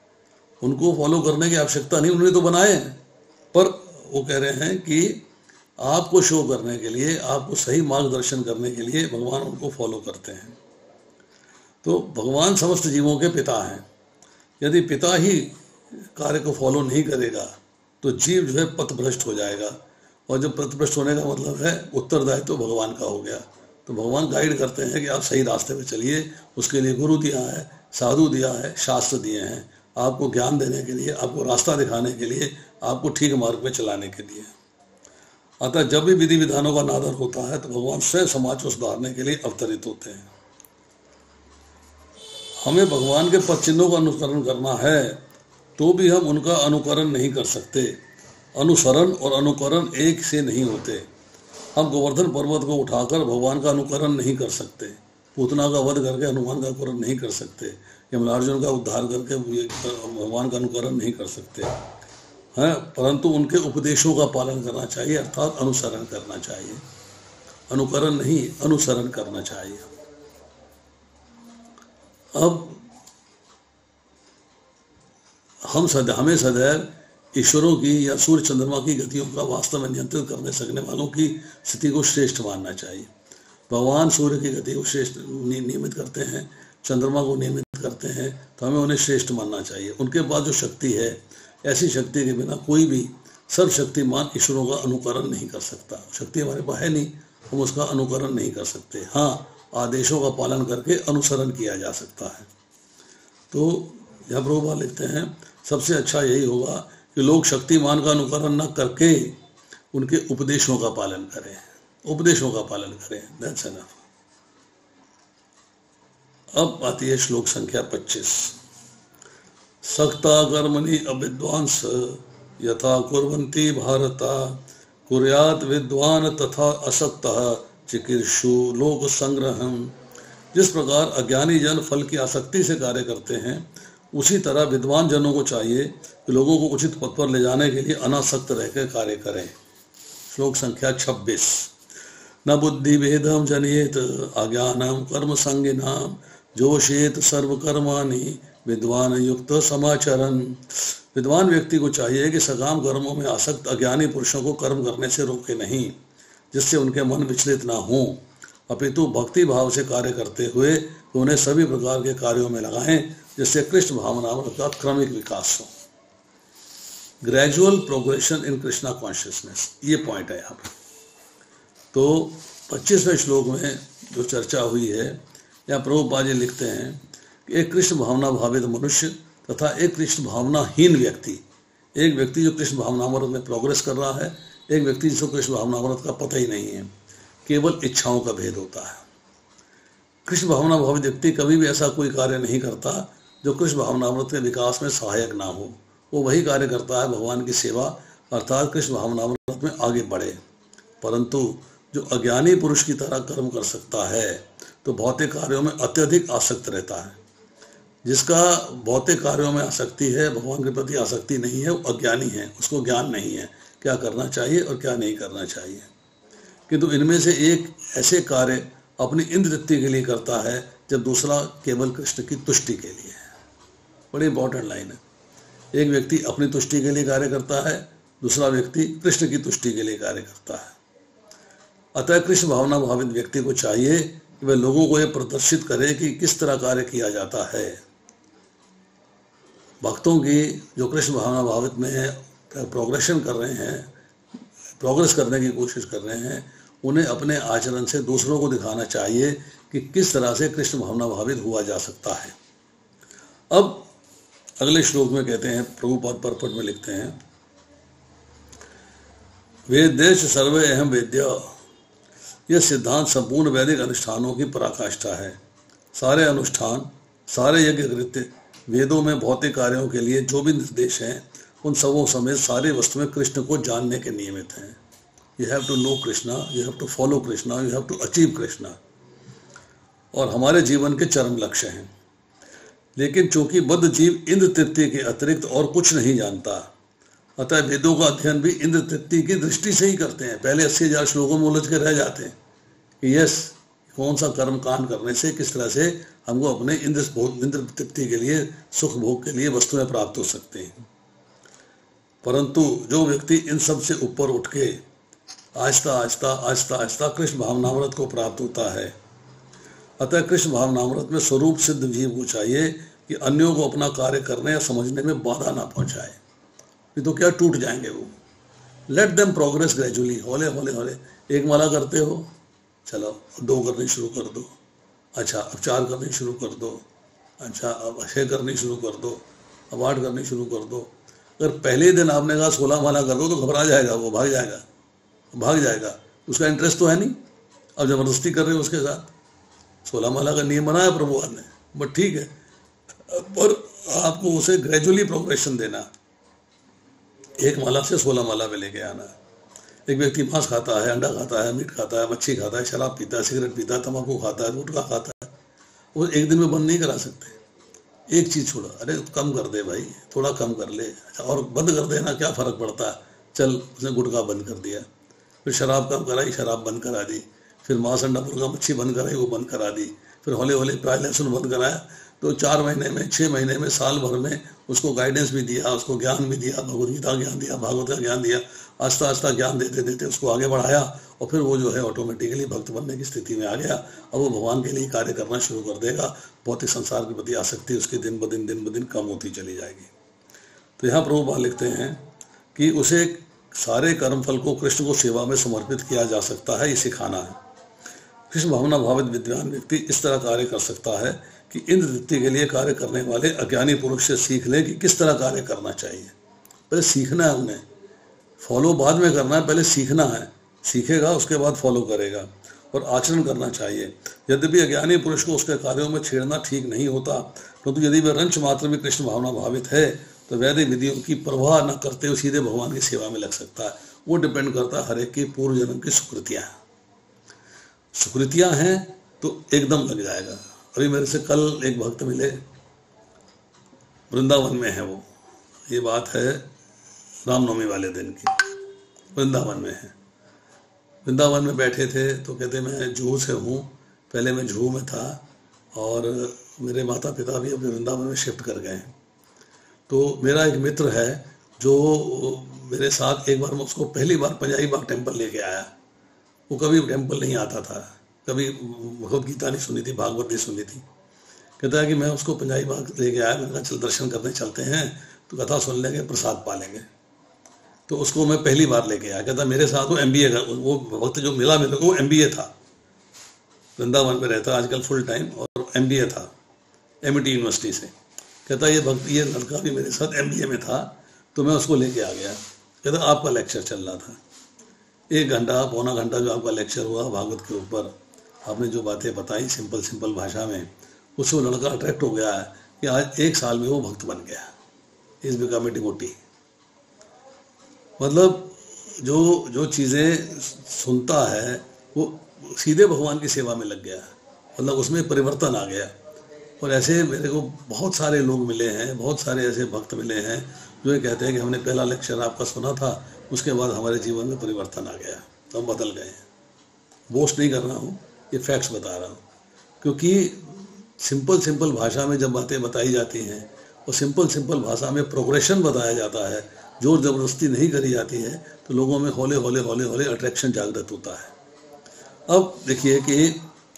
उनको फॉलो करने की आवश्यकता नहीं, उन्होंने तो बनाए हैं, पर वो कह रहे हैं कि आपको शो करने के लिए, आपको सही मार्गदर्शन करने के लिए भगवान उनको फॉलो करते हैं। तो भगवान समस्त जीवों के पिता हैं। यदि पिता ही कार्य को फॉलो नहीं करेगा तो जीव जो है पथभ्रष्ट हो जाएगा, और जब पथभ्रष्ट होने का मतलब है उत्तरदायित्व तो भगवान का हो गया। तो भगवान गाइड करते हैं कि आप सही रास्ते पे चलिए, उसके लिए गुरु दिया है, साधु दिया है, शास्त्र दिए हैं, आपको ज्ञान देने के लिए, आपको रास्ता दिखाने के लिए, आपको ठीक मार्ग पे चलाने के लिए। अतः जब भी विधि विधानों का अनादर होता है तो भगवान स्वयं समाज को सुधारने के लिए अवतरित होते हैं। हमें भगवान के पद चिन्हों का अनुसरण करना है तो भी हम उनका अनुकरण नहीं कर सकते। अनुसरण और अनुकरण एक से नहीं होते। हम गोवर्धन पर्वत को उठाकर भगवान का अनुकरण नहीं कर सकते, पूतना का वध करके हनुमान का अनुकरण नहीं कर सकते, यमलार्जुन का उद्धार करके भगवान का अनुकरण नहीं कर सकते हैं, परंतु उनके उपदेशों का पालन करना चाहिए, अर्थात अनुसरण करना चाहिए। अनुकरण नहीं, अनुसरण करना चाहिए। अब हमें सदैव ईश्वरों की या सूर्य चंद्रमा की गतियों का वास्तव में नियंत्रित करने सकने वालों की स्थिति को श्रेष्ठ मानना चाहिए। भगवान सूर्य की गति को श्रेष्ठ नियमित करते हैं, चंद्रमा को नियमित करते हैं, तो हमें उन्हें श्रेष्ठ मानना चाहिए। उनके पास जो शक्ति है, ऐसी शक्ति के बिना कोई भी सर्वशक्तिमान ईश्वरों का अनुकरण नहीं कर सकता। शक्ति हमारे पास है नहीं, हम उसका अनुकरण नहीं कर सकते। हाँ, आदेशों का पालन करके अनुसरण किया जा सकता है। तो यह प्रभुपाद लिखते हैं, सबसे अच्छा यही होगा कि लोग शक्तिमान का अनुकरण न करके उनके उपदेशों का पालन करें, उपदेशों का पालन करें। That's enough. अब आती है श्लोक संख्या 25। सक्ता कर्मणि अविद्वांस यथा कुर्वन्ति भारता कुर्यात विद्वान तथा असक्तः चिकीर्षु लोक संग्रहम। जिस प्रकार अज्ञानी जन फल की आसक्ति से कार्य करते हैं, उसी तरह विद्वान जनों को चाहिए कि लोगों को उचित पथ पर ले जाने के लिए अनासक्त रहकर कार्य करें। श्लोक संख्या 26। न बुद्धि भेदम जनियेत अज्ञानम कर्म संगिनाम जोशेत सर्वकर्माणि विद्वान युक्त समाचरण। विद्वान व्यक्ति को चाहिए कि सकाम कर्मों में आसक्त अज्ञानी पुरुषों को कर्म करने से रोके नहीं, जिससे उनके मन विचलित ना हो, अपितु भक्ति भाव से कार्य करते हुए उन्हें सभी प्रकार के कार्यों में लगाएं, जिससे कृष्ण भावनाओं का क्रमिक विकास हो। Gradual progression in Krishna consciousness, ये पॉइंट है यहाँ पर। तो 25वें श्लोक में जो चर्चा हुई है, यहाँ प्रभुपाद जी लिखते हैं कि एक कृष्ण भावना भावित मनुष्य तथा एक कृष्ण भावनाहीन व्यक्ति, एक व्यक्ति जो कृष्ण भावनामृत में प्रोग्रेस कर रहा है, एक व्यक्ति जिसको कृष्ण भावनामृत का पता ही नहीं है, केवल इच्छाओं का भेद होता है। कृष्ण भावना भावित व्यक्ति कभी भी ऐसा कोई कार्य नहीं करता जो कृष्ण भावनामृत के विकास में सहायक ना हो। वो वही कार्य करता है भगवान की सेवा, अर्थात कृष्ण भावनामृत में आगे बढ़े। परंतु जो अज्ञानी पुरुष की तरह कर्म कर सकता है तो भौतिक कार्यों में अत्यधिक आसक्त रहता है। जिसका भौतिक कार्यों में आसक्ति है, भगवान के प्रति आसक्ति नहीं है, वो अज्ञानी है, उसको ज्ञान नहीं है क्या करना चाहिए और क्या नहीं करना चाहिए। किंतु इनमें से एक ऐसे कार्य अपनी इंद्र तृप्ति के लिए करता है, जब दूसरा केवल कृष्ण की तुष्टि के लिए है। बड़ी इंपॉर्टेंट लाइन है। एक व्यक्ति अपनी तुष्टि के लिए कार्य करता है, दूसरा व्यक्ति कृष्ण की तुष्टि के लिए कार्य करता है। अतः कृष्ण भावना भावित व्यक्ति को चाहिए कि वह लोगों को यह प्रदर्शित करे कि किस तरह कार्य किया जाता है। भक्तों की जो कृष्ण भावना भावित में प्रोग्रेशन कर रहे हैं, प्रोग्रेस करने की कोशिश कर रहे हैं, उन्हें अपने आचरण से दूसरों को दिखाना चाहिए कि किस तरह से कृष्ण भावना भावित हुआ जा सकता है। अब अगले श्लोक में कहते हैं, प्रभुपाद परपट में लिखते हैं, वेदेश सर्वे अहम वेद्य। यह सिद्धांत संपूर्ण वैदिक अनुष्ठानों की पराकाष्ठा है। सारे अनुष्ठान, सारे यज्ञ कृत्य, वेदों में भौतिक कार्यों के लिए जो भी निर्देश हैं, उन सबों समेत सारी वस्तु में कृष्ण को जानने के नियमित हैं। You have to know Krishna, you have to follow Krishna, you have to achieve Krishna, और हमारे जीवन के चरम लक्ष्य हैं। लेकिन चूंकि बद्ध जीव इंद्र तृप्ति के अतिरिक्त और कुछ नहीं जानता, अतः वेदों का अध्ययन भी इंद्र तृप्ति की दृष्टि से ही करते हैं। पहले 80,000 श्लोकों में उलझ के रह जाते हैं कि यस, कौन सा कर्म कांड करने से किस तरह से हमको अपने इंद्र तृप्ति के लिए, सुख भोग के लिए वस्तुएं प्राप्त हो सकते हैं। परंतु जो व्यक्ति इन सब से ऊपर उठ के आहिस्ता आहिस्ता आहिस्ता आहिस्ता कृष्ण भावनामृत को प्राप्त होता है। अतः कृष्ण भावनामृत में स्वरूप सिद्ध जीव को चाहिए कि अन्यों को अपना कार्य करने या समझने में बाधा ना पहुंचाए, नहीं तो क्या टूट जाएंगे वो। लेट देम प्रोग्रेस ग्रेजुअली, हौले हौले हौले। एक माला करते हो, चलो 2 करनी शुरू कर दो, अच्छा अब 4 करनी शुरू कर दो, अच्छा अब 6 करनी शुरू कर दो, अब 8 करनी शुरू कर दो। अगर पहले दिन आपने कहा 16 माला कर दो तो घबरा जाएगा, वो भाग जाएगा, उसका इंटरेस्ट तो है नहीं। अब जबरदस्ती कर रहे हो उसके साथ। 16 माला का नियम बनाया प्रभुपाद ने, बट ठीक है, पर आपको उसे ग्रेजुअली प्रोग्रेशन देना। 1 माला से 16 माला में लेके आना। एक व्यक्ति मांस खाता है, अंडा खाता है, मीट खाता है, मच्छी खाता है, शराब पीता है, सिगरेट पीता है, तंबाकू खाता है, गुटखा खाता है, वो एक दिन में बंद नहीं करा सकते। एक चीज़ छोड़ा, अरे कम कर दे भाई, थोड़ा कम कर ले, अच्छा और बंद कर देना, क्या फ़र्क पड़ता है, चल उसने गुटखा बंद कर दिया। फिर शराब कम कराई, शराब बंद करा दी। फिर मांस अंडा मुर्गा मच्छी बंद कराई, वो बंद करा दी। फिर हौले हौले प्याज लहसुन बंद कराया। तो 4 महीने में, 6 महीने में, साल भर में उसको गाइडेंस भी दिया, उसको ज्ञान भी दिया, भगवद गीता ज्ञान दिया, भागवत का ज्ञान दिया। आस्ता आस्ता ज्ञान देते देते उसको आगे बढ़ाया और फिर वो जो है ऑटोमेटिकली भक्त बनने की स्थिति में आ गया। अब वो भगवान के लिए कार्य करना शुरू कर देगा। भौतिक संसार के प्रति आसक्ति उसकी दिन ब दिन कम होती चली जाएगी। तो यहाँ प्रभुपाद लिखते हैं कि उसे सारे कर्मफल को कृष्ण को सेवा में समर्पित किया जा सकता है, ये सिखाना है। कृष्ण भावना भावित विद्वान व्यक्ति इस तरह कार्य कर सकता है कि इंद्र तृप्ति के लिए कार्य करने वाले अज्ञानी पुरुष से सीख ले कि किस तरह कार्य करना चाहिए। पहले सीखना है उन्हें, फॉलो बाद में करना है, पहले सीखना है। सीखेगा उसके बाद फॉलो करेगा और आचरण करना चाहिए। यद्यपि अज्ञानी पुरुष को उसके कार्यों में छेड़ना ठीक नहीं होता, परंतु यदि वह रंच मात्र में कृष्ण भावना भावित है तो वैदिक विधियों की परवाह न करते हुए सीधे भगवान की सेवा में लग सकता है। वो डिपेंड करता है हर एक की पूर्व जन्म की सुकृतियाँ हैं तो एकदम लग जाएगा। अभी मेरे से कल एक भक्त मिले, वृंदावन में है वो, ये बात है रामनवमी वाले दिन की, वृंदावन में है। वृंदावन में बैठे थे तो कहते मैं जुहू से हूँ, पहले मैं जुहू में था और मेरे माता पिता भी अपने वृंदावन में शिफ्ट कर गए। तो मेरा एक मित्र है जो मेरे साथ, एक बार मैं उसको पहली बार पंजाबी बाग टेम्पल लेके आया। वो कभी टेम्पल नहीं आता था, कभी भगवद गीता नहीं सुनी थी, भागवत नहीं सुनी थी। कहता है कि मैं उसको पंजाबी बाग लेके आया, मैंने कहा चल दर्शन करने चलते हैं, तो कथा सुन लेंगे, प्रसाद पा लेंगे। तो उसको मैं पहली बार लेके आया। कहता मेरे साथ वो MBA का, वो वक्त जो मिला मेरे को वो MBA था, वृंदावन में रहता आजकल फुल टाइम, और MBA था MIT यूनिवर्सिटी से। कहता ये लड़का भी मेरे साथ MBA में था, तो मैं उसको लेके आ गया। कहता आपका लेक्चर चल रहा था, 1 घंटा पौना घंटा जो आपका लेक्चर हुआ भागवत के ऊपर, आपने जो बातें बताई सिंपल भाषा में, उससे वो लड़का अट्रैक्ट हो गया है कि आज 1 साल में वो भक्त बन गया, इस बिकम ए डिवोटी। मतलब जो चीज़ें सुनता है वो सीधे भगवान की सेवा में लग गया, मतलब उसमें परिवर्तन आ गया। और ऐसे मेरे को बहुत सारे लोग मिले हैं, बहुत सारे ऐसे भक्त मिले हैं जो ये कहते हैं कि हमने पहला लेक्चर आपका सुना था, उसके बाद हमारे जीवन में परिवर्तन आ गया, हम बदल गए। बोस्ट नहीं कर रहा हूँ, ये फैक्ट्स बता रहा हूँ। क्योंकि सिंपल भाषा में जब बातें बताई जाती हैं और सिंपल भाषा में प्रोग्रेशन बताया जाता है, जोर ज़बरदस्ती नहीं करी जाती है, तो लोगों में हौले हौले अट्रैक्शन जागृत होता है। अब देखिए कि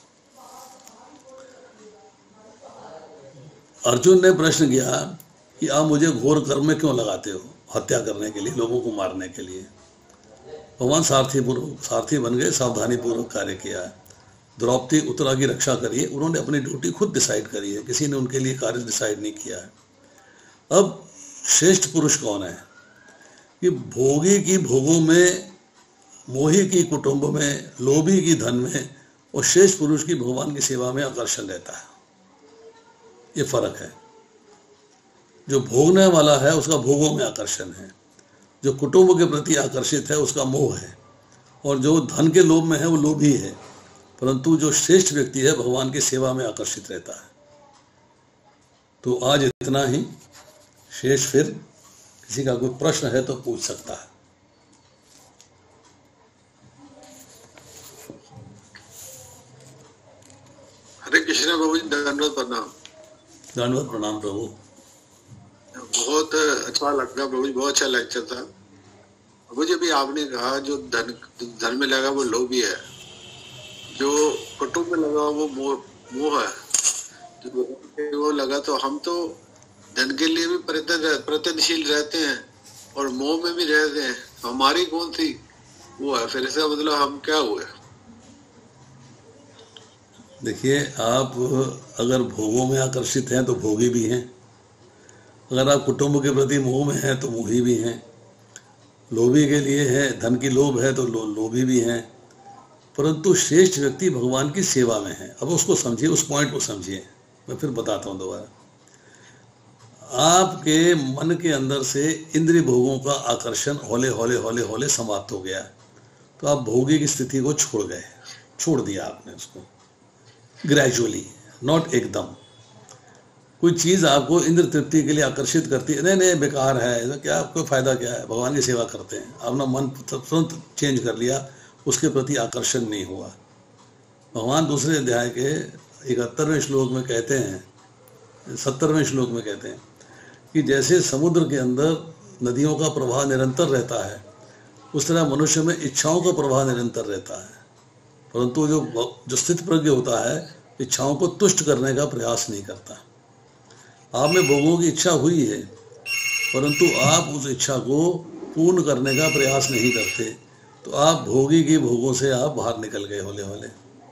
अर्जुन ने प्रश्न किया कि आप मुझे घोर कर्म में क्यों लगाते हो, हत्या करने के लिए, लोगों को मारने के लिए। भगवान सारथी बन गए, सावधानी पूर्वक कार्य किया है। द्रौपदी उत्तरा की रक्षा करिए, उन्होंने अपनी ड्यूटी खुद डिसाइड करी है, किसी ने उनके लिए कार्य डिसाइड नहीं किया है। अब श्रेष्ठ पुरुष कौन है कि भोगी की भोगों में, मोही की कुटुंब में, लोभी की धन में, और श्रेष्ठ पुरुष की भगवान की सेवा में आकर्षण रहता है। ये फर्क है। जो भोगने वाला है उसका भोगों में आकर्षण है, जो कुटुंब के प्रति आकर्षित है उसका मोह है, और जो धन के लोभ में है वो लोभी है। परंतु जो श्रेष्ठ व्यक्ति है भगवान की सेवा में आकर्षित रहता है। तो आज इतना ही शेष, फिर किसी का कोई प्रश्न है तो पूछ सकता है। हरे कृष्ण बाबू जी, दंडवत प्रणाम। दंडवत प्रणाम प्रभु। बहुत अच्छा लगा प्रभु जी, बहुत अच्छा लेक्चर था। मुझे भी आपने कहा जो धन में लगा वो लोभी है, जो कुटुंब में लगा वो मोह है, जो वो लगा। तो हम तो धन के लिए भी प्रयत्नशील रहते हैं और मोह में भी रहते हैं। हमारी कौन सी वो है, फिर इसका मतलब हम क्या हुए? देखिए, आप अगर भोगों में आकर्षित हैं तो भोगी भी हैं, अगर आप कुटुंब के प्रति मोह में हैं तो मोही भी हैं, लोभी के लिए है, धन की लोभ है तो लोभी भी हैं। परंतु श्रेष्ठ व्यक्ति भगवान की सेवा में है। अब उसको समझिए, उस पॉइंट को समझिए, मैं फिर बताता हूँ दोबारा। आपके मन के अंदर से इंद्रिय भोगों का आकर्षण हौले हौले हौले हौले समाप्त हो गया, तो आप भोगी की स्थिति को छोड़ गए, छोड़ दिया आपने उसको ग्रेजुअली, नॉट एकदम। कोई चीज़ आपको इंद्र तृप्ति के लिए आकर्षित करती है, नहीं बेकार है, क्या आपको फ़ायदा क्या है, भगवान की सेवा करते हैं, अपना मन तुरंत चेंज कर लिया, उसके प्रति आकर्षण नहीं हुआ। भगवान दूसरे अध्याय के 71वें श्लोक में कहते हैं, 70वें श्लोक में कहते हैं कि जैसे समुद्र के अंदर नदियों का प्रवाह निरंतर रहता है, उस तरह मनुष्य में इच्छाओं का प्रवाह निरंतर रहता है, परंतु जो स्थित प्रज्ञ होता है इच्छाओं को तुष्ट करने का प्रयास नहीं करता। आप में भोगों की इच्छा हुई है, परंतु आप उस इच्छा को पूर्ण करने का प्रयास नहीं करते, तो आप भोगी की भोगों से आप बाहर निकल गए हौले हौले।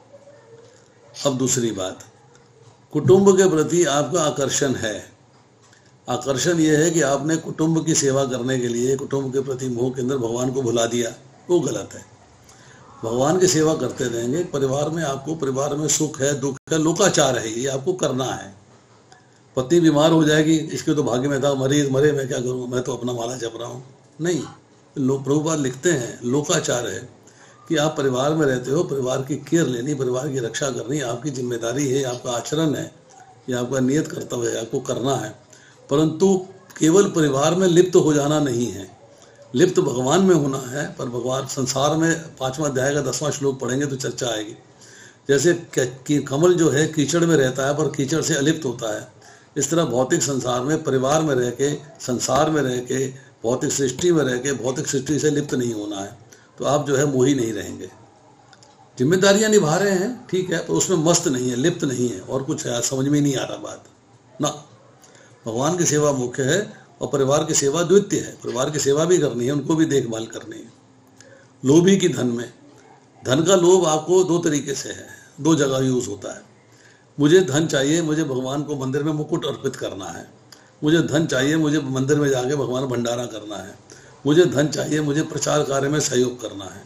अब दूसरी बात, कुटुंब के प्रति आपका आकर्षण है। आकर्षण यह है कि आपने कुटुंब की सेवा करने के लिए कुटुंब के प्रति मोह के अंदर भगवान को भुला दिया, वो गलत है। भगवान की सेवा करते रहेंगे, परिवार में आपको, परिवार में सुख है दुख है, लोकाचार है, ये आपको करना है। पत्नी बीमार हो जाएगी, इसके तो भाग्य में था, मरे मैं क्या करूँ, मैं तो अपना माला जप रहा हूँ, नहीं। प्रभुपाद लिखते हैं लोकाचार है कि आप परिवार में रहते हो, परिवार की केयर लेनी, परिवार की रक्षा करनी आपकी जिम्मेदारी है, आपका आचरण है, ये आपका नियत कर्तव्य है, आपको करना है। परंतु केवल परिवार में लिप्त हो जाना नहीं है, लिप्त भगवान में होना है। पर भगवान संसार में 5वां अध्याय का 10वां श्लोक पढ़ेंगे तो चर्चा आएगी। जैसे कि कमल जो है कीचड़ में रहता है पर कीचड़ से अलिप्त होता है, इस तरह भौतिक संसार में, परिवार में रह के, संसार में रह के, भौतिक सृष्टि में रह के भौतिक सृष्टि से लिप्त नहीं होना है, तो आप जो है मोही नहीं रहेंगे। जिम्मेदारियां निभा रहे हैं ठीक है, पर उसमें मस्त नहीं है, लिप्त नहीं है, और कुछ है समझ में नहीं आ रहा बात ना। भगवान की सेवा मुख्य है और परिवार की सेवा द्वितीय है। परिवार की सेवा भी करनी है, उनको भी देखभाल करनी है। लोभी की धन में, धन का लोभ आपको दो तरीके से है, दो जगह यूज होता है। मुझे धन चाहिए, मुझे भगवान को मंदिर में मुकुट अर्पित करना है, मुझे धन चाहिए, मुझे मंदिर में जाके भगवान भंडारा करना है, मुझे धन चाहिए, मुझे प्रचार कार्य में सहयोग करना है,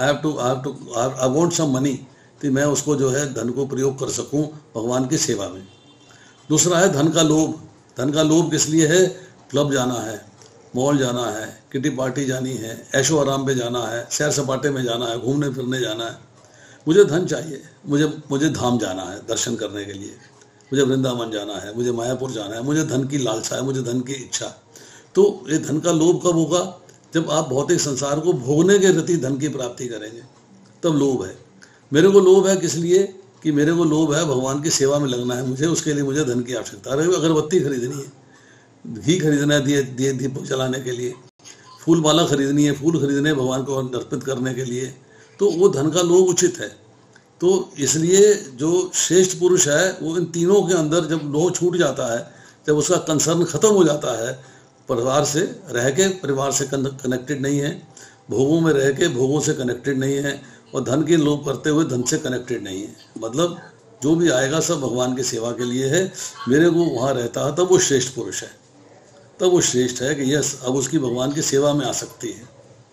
आई वॉन्ट सम मनी, कि मैं उसको जो है धन को प्रयोग कर सकूं भगवान की सेवा में। दूसरा है धन का लोभ। धन का लोभ किस लिए है? क्लब जाना है, मॉल जाना है, किटी पार्टी जानी है, ऐशो आराम पे जाना है, सैर सपाटे में जाना है, घूमने फिरने जाना है। मुझे धन चाहिए, मुझे धाम जाना है दर्शन करने के लिए, मुझे वृंदावन जाना है, मुझे मायापुर जाना है, मुझे धन की लालसा है, मुझे धन की इच्छा। तो ये धन का लोभ कब होगा? जब आप भौतिक संसार को भोगने के प्रति धन की प्राप्ति करेंगे, तब लोभ है। मेरे को लोभ है किस लिए? कि मेरे को लोभ है भगवान की सेवा में लगना है, मुझे उसके लिए मुझे धन की आवश्यकता है। अगरबत्ती खरीदनी है, घी खरीदना है दिए दीप जलाने के लिए, फूल माला खरीदनी है, फूल खरीदने भगवान को अर्पित करने के लिए, तो वो धन का लोभ उचित है। तो इसलिए जो श्रेष्ठ पुरुष है वो इन तीनों के अंदर जब लोभ छूट जाता है, जब उसका कंसर्न खत्म हो जाता है, परिवार से रह के परिवार से कनेक्टेड नहीं है, भोगों में रह के भोगों से कनेक्टेड नहीं है, और धन के लोभ करते हुए धन से कनेक्टेड नहीं है, मतलब जो भी आएगा सब भगवान की सेवा के लिए है, मेरे को वहाँ रहता है, तब वो श्रेष्ठ पुरुष है, तब वो श्रेष्ठ है कि यस अब उसकी भगवान की सेवा में आ सकती है।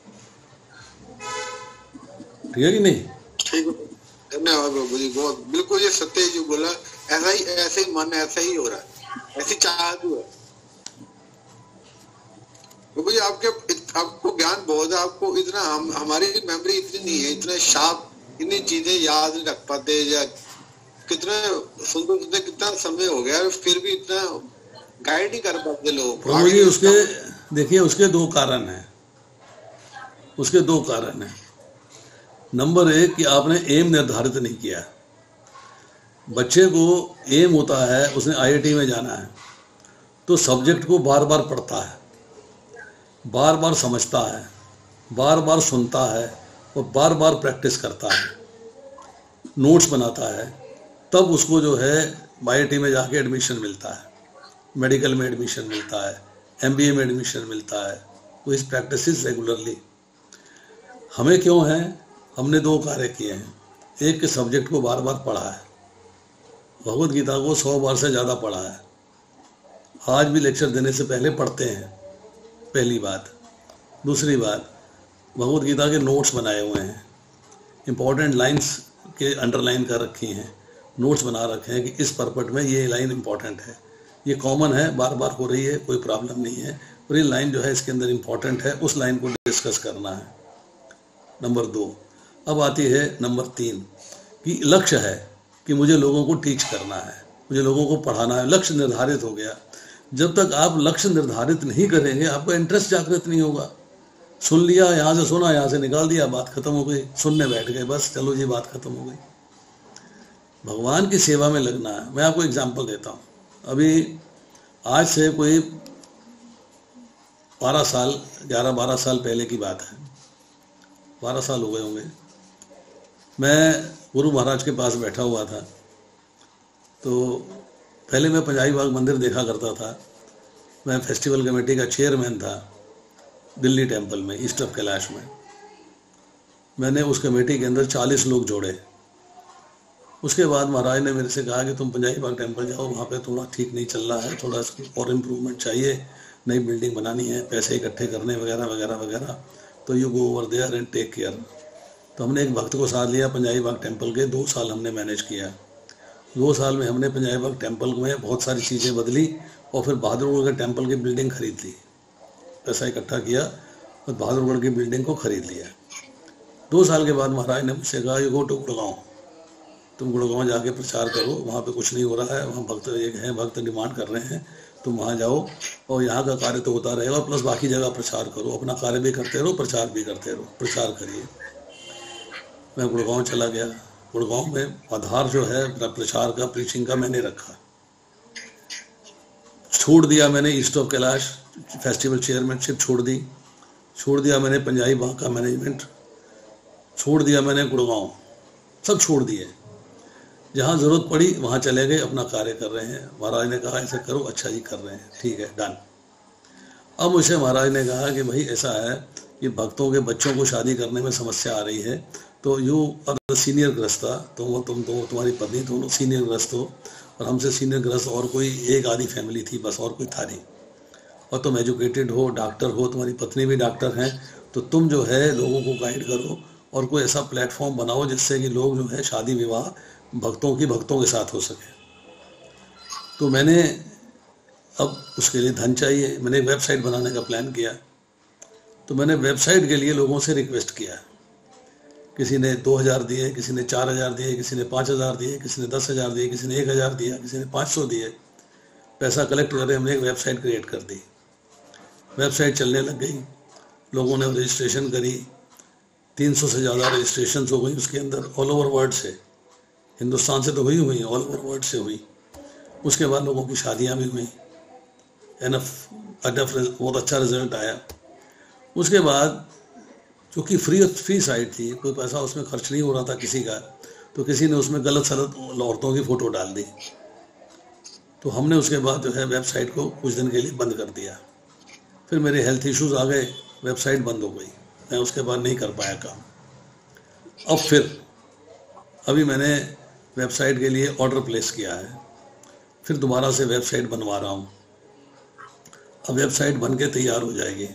ठीक है कि नहीं? ठीक है, धन्यवाद बाबू जी, बहुत बिल्कुल ये सत्य जो बोला, ऐसा ही मन, ऐसा ही हो रहा है, ऐसी चाहत हुआ। बाबू जी आपको ज्ञान बहुत है, आपको इतना हमारी मेमोरी इतनी नहीं है, इतना शार्प, इतनी चीजें याद नहीं रख पाते, या कितना सुनते कितना समय हो गया फिर भी इतना गाइड नहीं कर पाते लोग। प्रभु जी उसके देखिए उसके दो कारण हैं, उसके दो कारण हैं। नंबर एक कि आपने एम निर्धारित नहीं किया। बच्चे को एम होता है उसने आईआईटी में जाना है, तो सब्जेक्ट को बार बार पढ़ता है, बार बार समझता है, बार बार सुनता है और बार बार प्रैक्टिस करता है, नोट्स बनाता है, तब उसको जो है IIT में जाके एडमिशन मिलता है, मेडिकल में एडमिशन मिलता है, MBA में एडमिशन मिलता है। तो इस प्रैक्टिस रेगुलरली। हमें क्यों है? हमने 2 कार्य किए हैं। एक के सब्जेक्ट को बार बार पढ़ा है, भगवद गीता को 100 बार से ज़्यादा पढ़ा है, आज भी लेक्चर देने से पहले पढ़ते हैं, पहली बात। दूसरी बात, भगवद गीता के नोट्स बनाए हुए हैं, इम्पॉर्टेंट लाइंस के अंडरलाइन कर रखी हैं, नोट्स बना रखे हैं कि इस परपट में ये लाइन इम्पॉर्टेंट है, ये कॉमन है, बार बार हो रही है, कोई प्रॉब्लम नहीं है, और ये लाइन जो है इसके अंदर इम्पॉर्टेंट है, उस लाइन को डिस्कस करना है। नंबर 2। अब आती है नंबर 3 कि लक्ष्य है कि मुझे लोगों को टीच करना है, मुझे लोगों को पढ़ाना है। लक्ष्य निर्धारित हो गया। जब तक आप लक्ष्य निर्धारित नहीं करेंगे, आपका इंटरेस्ट जागृत नहीं होगा। सुन लिया, यहाँ से सुना, यहाँ से निकाल दिया, बात खत्म हो गई, सुनने बैठ गए, बस चलो जी बात खत्म हो गई। भगवान की सेवा में लगना है। मैं आपको एग्जाम्पल देता हूँ। अभी आज से कोई 12 साल 11-12 साल पहले की बात है, 12 साल हो गए होंगे। मैं गुरु महाराज के पास बैठा हुआ था, तो पहले मैं पंजाबी बाग मंदिर देखा करता था। मैं फेस्टिवल कमेटी का चेयरमैन था दिल्ली टेम्पल में, ईस्ट ऑफ कैलाश में। मैंने उस कमेटी के अंदर 40 लोग जोड़े। उसके बाद महाराज ने मेरे से कहा कि तुम पंजाबी बाग टेम्पल जाओ, वहाँ पे थोड़ा ठीक नहीं चल रहा है, थोड़ा और इम्प्रूवमेंट चाहिए, नई बिल्डिंग बनानी है, पैसे इकट्ठे करने वगैरह वगैरह वगैरह, तो you go over there and take care. तो हमने एक भक्त को साथ लिया पंजाबी बाग टेम्पल के। 2 साल हमने मैनेज किया। 2 साल में हमने पंजाबी बाग टेम्पल में बहुत सारी चीज़ें बदली और फिर बहादुरगढ़ के टेम्पल की बिल्डिंग खरीद ली। पैसा इकट्ठा किया और बहादुरगढ़ की बिल्डिंग को खरीद लिया। 2 साल के बाद महाराज ने मुझसे कहा यू गो टू गुड़गांव, तुम गुड़गांव जाके प्रचार करो, वहाँ पे कुछ नहीं हो रहा है, वहाँ भक्त एक हैं, भक्त डिमांड कर रहे हैं, तुम वहाँ जाओ और यहाँ का कार्य तो होता रहेगा, प्लस बाकी जगह प्रचार करो, अपना कार्य भी करते रहो, प्रचार भी करते रहो, प्रचार करिए। मैं गुड़गांव चला गया। गुड़गांव में आधार जो है प्रचार का, प्रीचिंग का मैंने रखा। छोड़ दिया मैंने east of Kailash festival chairmanship, छोड़ दिया मैंने पंजाबी बाग का मैनेजमेंट, छोड़ दिया मैंने गुड़गांव, सब छोड़ दिए। जहाँ ज़रूरत पड़ी वहाँ चले गए, अपना कार्य कर रहे हैं। महाराज ने कहा ऐसे करो, अच्छा जी कर रहे हैं, ठीक है, डन। अब मुझे महाराज ने कहा कि भाई ऐसा है कि भक्तों के बच्चों को शादी करने में समस्या आ रही है, तो यू और सीनियर ग्रस्त था, तुम तुम्हारी पत्नी दोनों सीनियर ग्रस्त हो, और हमसे सीनियर ग्रस्त और कोई एक आधी फैमिली थी बस, और कोई था नहीं, और तुम एजुकेटेड हो, डॉक्टर हो, तुम्हारी पत्नी भी डॉक्टर हैं, तो तुम जो है लोगों को गाइड करो और कोई ऐसा प्लेटफॉर्म बनाओ जिससे कि लोग जो है शादी विवाह भक्तों के साथ हो सके। तो मैंने अब उसके लिए धन चाहिए, मैंने एक वेबसाइट बनाने का प्लान किया। तो मैंने वेबसाइट के लिए लोगों से रिक्वेस्ट किया, किसी ने 2000 दिए, किसी ने 4000 दिए, किसी ने 5000 दिए, किसी ने 10,000 दिए, किसी ने 1000 दिया, किसी ने 500 दिए। पैसा कलेक्ट करके हमने एक वेबसाइट क्रिएट कर दी। वेबसाइट चलने लग गई, लोगों ने रजिस्ट्रेशन करी, 300 से ज़्यादा रजिस्ट्रेशन हो गई उसके अंदर, ऑल ओवर वर्ल्ड से, हिंदुस्तान से तो हुई ऑल ओवर वर्ल्ड से हुई। उसके बाद लोगों की शादियाँ भी हुई, एनफ बहुत अच्छा रिजल्ट आया। उसके बाद क्योंकि फ्री साइट थी, कोई पैसा उसमें खर्च नहीं हो रहा था किसी का, तो किसी ने उसमें गलत सलत औरतों की फ़ोटो डाल दी। तो हमने उसके बाद जो है वेबसाइट को कुछ दिन के लिए बंद कर दिया। फिर मेरे हेल्थ इश्यूज़ आ गए, वेबसाइट बंद हो गई, मैं उसके बाद नहीं कर पाया काम। अब फिर अभी मैंने वेबसाइट के लिए ऑर्डर प्लेस किया है, फिर दोबारा से वेबसाइट बनवा रहा हूँ। अब वेबसाइट बन के तैयार हो जाएगी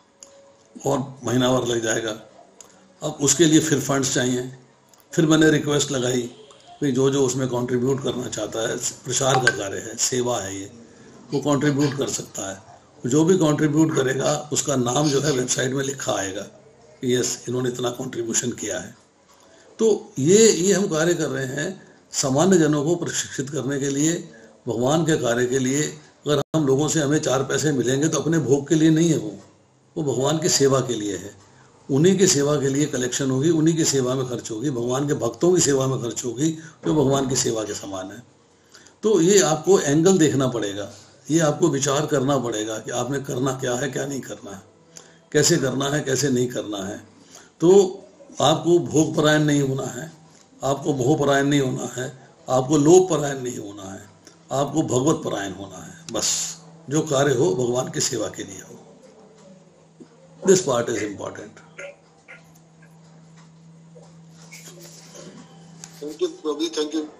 और महीना भर लग जाएगा। अब उसके लिए फिर फंड्स चाहिए। फिर मैंने रिक्वेस्ट लगाई कि जो उसमें कंट्रीब्यूट करना चाहता है, प्रचार का कार्य है, सेवा है, ये वो कंट्रीब्यूट कर सकता है। जो भी कंट्रीब्यूट करेगा उसका नाम जो है वेबसाइट में लिखा आएगा कि यस इन्होंने इतना कंट्रीब्यूशन किया है। तो ये हम कार्य कर रहे हैं सामान्य जनों को प्रशिक्षित करने के लिए, भगवान के कार्य के लिए। अगर हम लोगों से हमें 4 पैसे मिलेंगे तो अपने भोग के लिए नहीं है, वो भगवान की सेवा के लिए है। उन्हीं की सेवा के लिए कलेक्शन होगी, उन्हीं की सेवा में खर्च होगी, भगवान के भक्तों की सेवा में खर्च होगी, जो भगवान की सेवा के समान है। तो ये आपको एंगल देखना पड़ेगा, ये आपको विचार करना पड़ेगा कि आपने करना क्या है, क्या नहीं करना है। कैसे करना है कैसे नहीं करना है। तो आपको भोग परायण नहीं होना है, आपको मोह परायण नहीं होना है, आपको लोभ परायण नहीं होना है, आपको भगवत परायण होना है। बस जो कार्य हो भगवान की सेवा के लिए हो। This part is important. Thank you प्रभु जी, थैंक यू।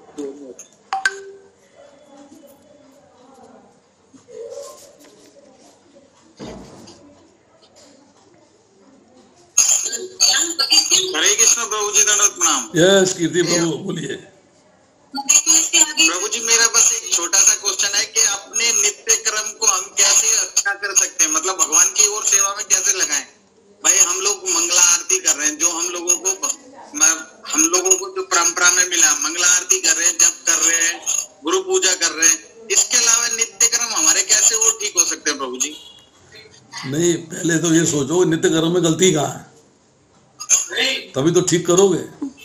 हरे कृष्ण प्रभु जी, दंडवत प्रणाम। यस कीर्ति प्रभु बोलिए। प्रभु जी मेरा बस एक छोटा सा क्वेश्चन है कि अपने नित्य कर्म को हम कैसे अच्छा कर सकते हैं, मतलब भगवान की ओर सेवा में कैसे लगाएं। भाई हम लोग मंगला आरती कर रहे हैं, जो हम लोगों को जो परंपरा में मिला, मंगला आरती कर रहे हैं, जप कर रहे हैं, गुरु पूजा कर रहे हैं, इसके अलावा नित्य कर्म हमारे कैसे और ठीक हो सकते हैं प्रभु जी? नहीं, पहले तो ये सोचो नित्य कर्म में गलती कहाँ है, तभी तो ठीक करोगे।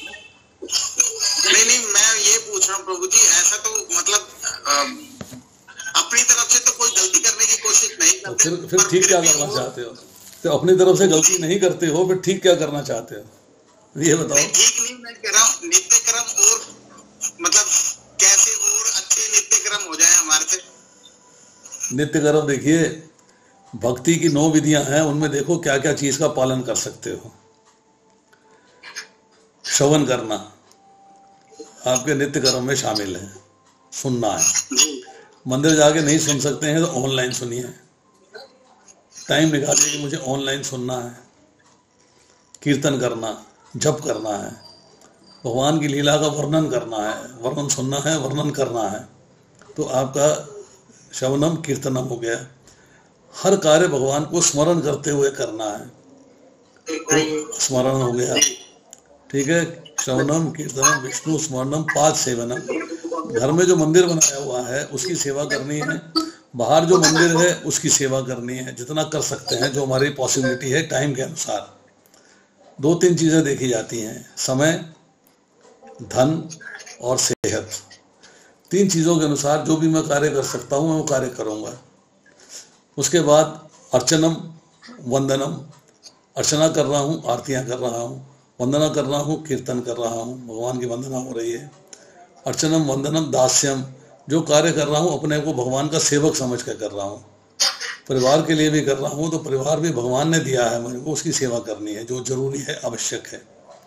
नहीं, मैं ये पूछ रहा हूँ प्रभु जी, ऐसा तो मतलब अपनी तरफ से तो कोई गलती करने की कोशिश नहीं करते। फिर ठीक क्या करना चाहते हो? तो अपनी तरफ से गलती नहीं करते हो, फिर ठीक क्या करना चाहते हो ये बताओ। ठीक नहीं, मैं कह रहा हूँ नित्य कर्म और मतलब कैसे और अच्छे नित्य कर्म हो जाए हमारे से। नित्य कर्म देखिए, भक्ति की 9 विधियां हैं, उनमें देखो क्या क्या चीज का पालन कर सकते हो। श्रवण करना आपके नित्य कर्म में शामिल है, सुनना है। मंदिर जाके नहीं सुन सकते हैं तो ऑनलाइन सुनिए, टाइम निकालिए कि मुझे ऑनलाइन सुनना है। कीर्तन करना, जप करना है, भगवान की लीला का वर्णन करना है, वर्णन सुनना है, वर्णन करना है। तो आपका श्रवणम कीर्तनम हो गया। हर कार्य भगवान को स्मरण करते हुए करना है, तो स्मरण हो गया, ठीक है। श्रवणम कीर्तनम विष्णु स्मरणम पाद सेवनम। घर में जो मंदिर बनाया हुआ है उसकी सेवा करनी है, बाहर जो मंदिर है उसकी सेवा करनी है, जितना कर सकते हैं, जो हमारी पॉसिबिलिटी है टाइम के अनुसार। 2-3 चीजें देखी जाती हैं, समय, धन और सेहत। 3 चीजों के अनुसार जो भी मैं कार्य कर सकता हूँ मैं वो कार्य करूँगा। उसके बाद अर्चनम वंदनम, अर्चना कर रहा हूँ, आरतियाँ कर रहा हूँ, वंदना कर रहा हूँ, कीर्तन कर रहा हूँ, भगवान की वंदना हो रही है। अर्चनम वंदनम दास्यम, जो कार्य कर रहा हूँ अपने को भगवान का सेवक समझ कर कर रहा हूँ। परिवार के लिए भी कर रहा हूँ तो परिवार भी भगवान ने दिया है मुझे को, उसकी सेवा करनी है जो जरूरी है, आवश्यक है।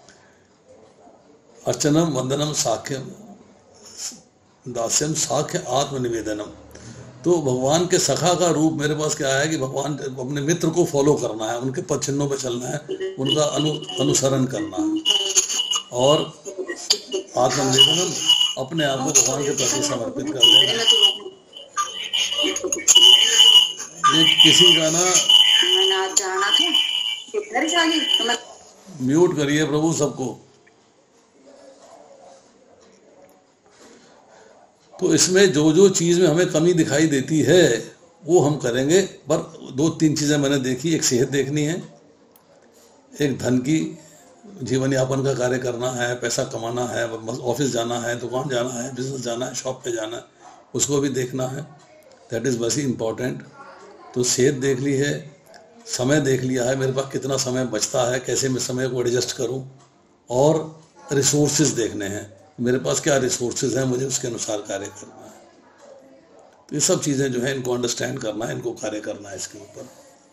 अर्चनम वंदनम साख्यम दास्यम साख्य आत्मनिवेदनम। तो भगवान के सखा का रूप मेरे पास क्या है कि भगवान अपने मित्र को फॉलो करना है, उनके पद चिन्हों पे चलना है, उनका अनुसरण करना है। और आत्मनिवेदनम, अपने आप को भगवान के प्रति समर्पित कर देना। ये किसी का ना म्यूट करिए प्रभु सबको। तो इसमें जो जो चीज में हमें कमी दिखाई देती है वो हम करेंगे, पर 2-3 चीजें मैंने देखी। एक सेहत देखनी है, एक धन की जीवन यापन का कार्य करना है, पैसा कमाना है, ऑफिस जाना है, दुकान जाना है, बिजनेस जाना है, शॉप पे जाना है, उसको भी देखना है। That is very important. तो सेहत देख ली है, समय देख लिया है, मेरे पास कितना समय बचता है, कैसे मैं समय को एडजस्ट करूं, और रिसोर्सेज देखने हैं, मेरे पास क्या रिसोर्सेज हैं, मुझे उसके अनुसार कार्य करना है। तो ये सब चीज़ें जो है इनको अंडरस्टैंड करना है, इनको कार्य करना है इसके ऊपर।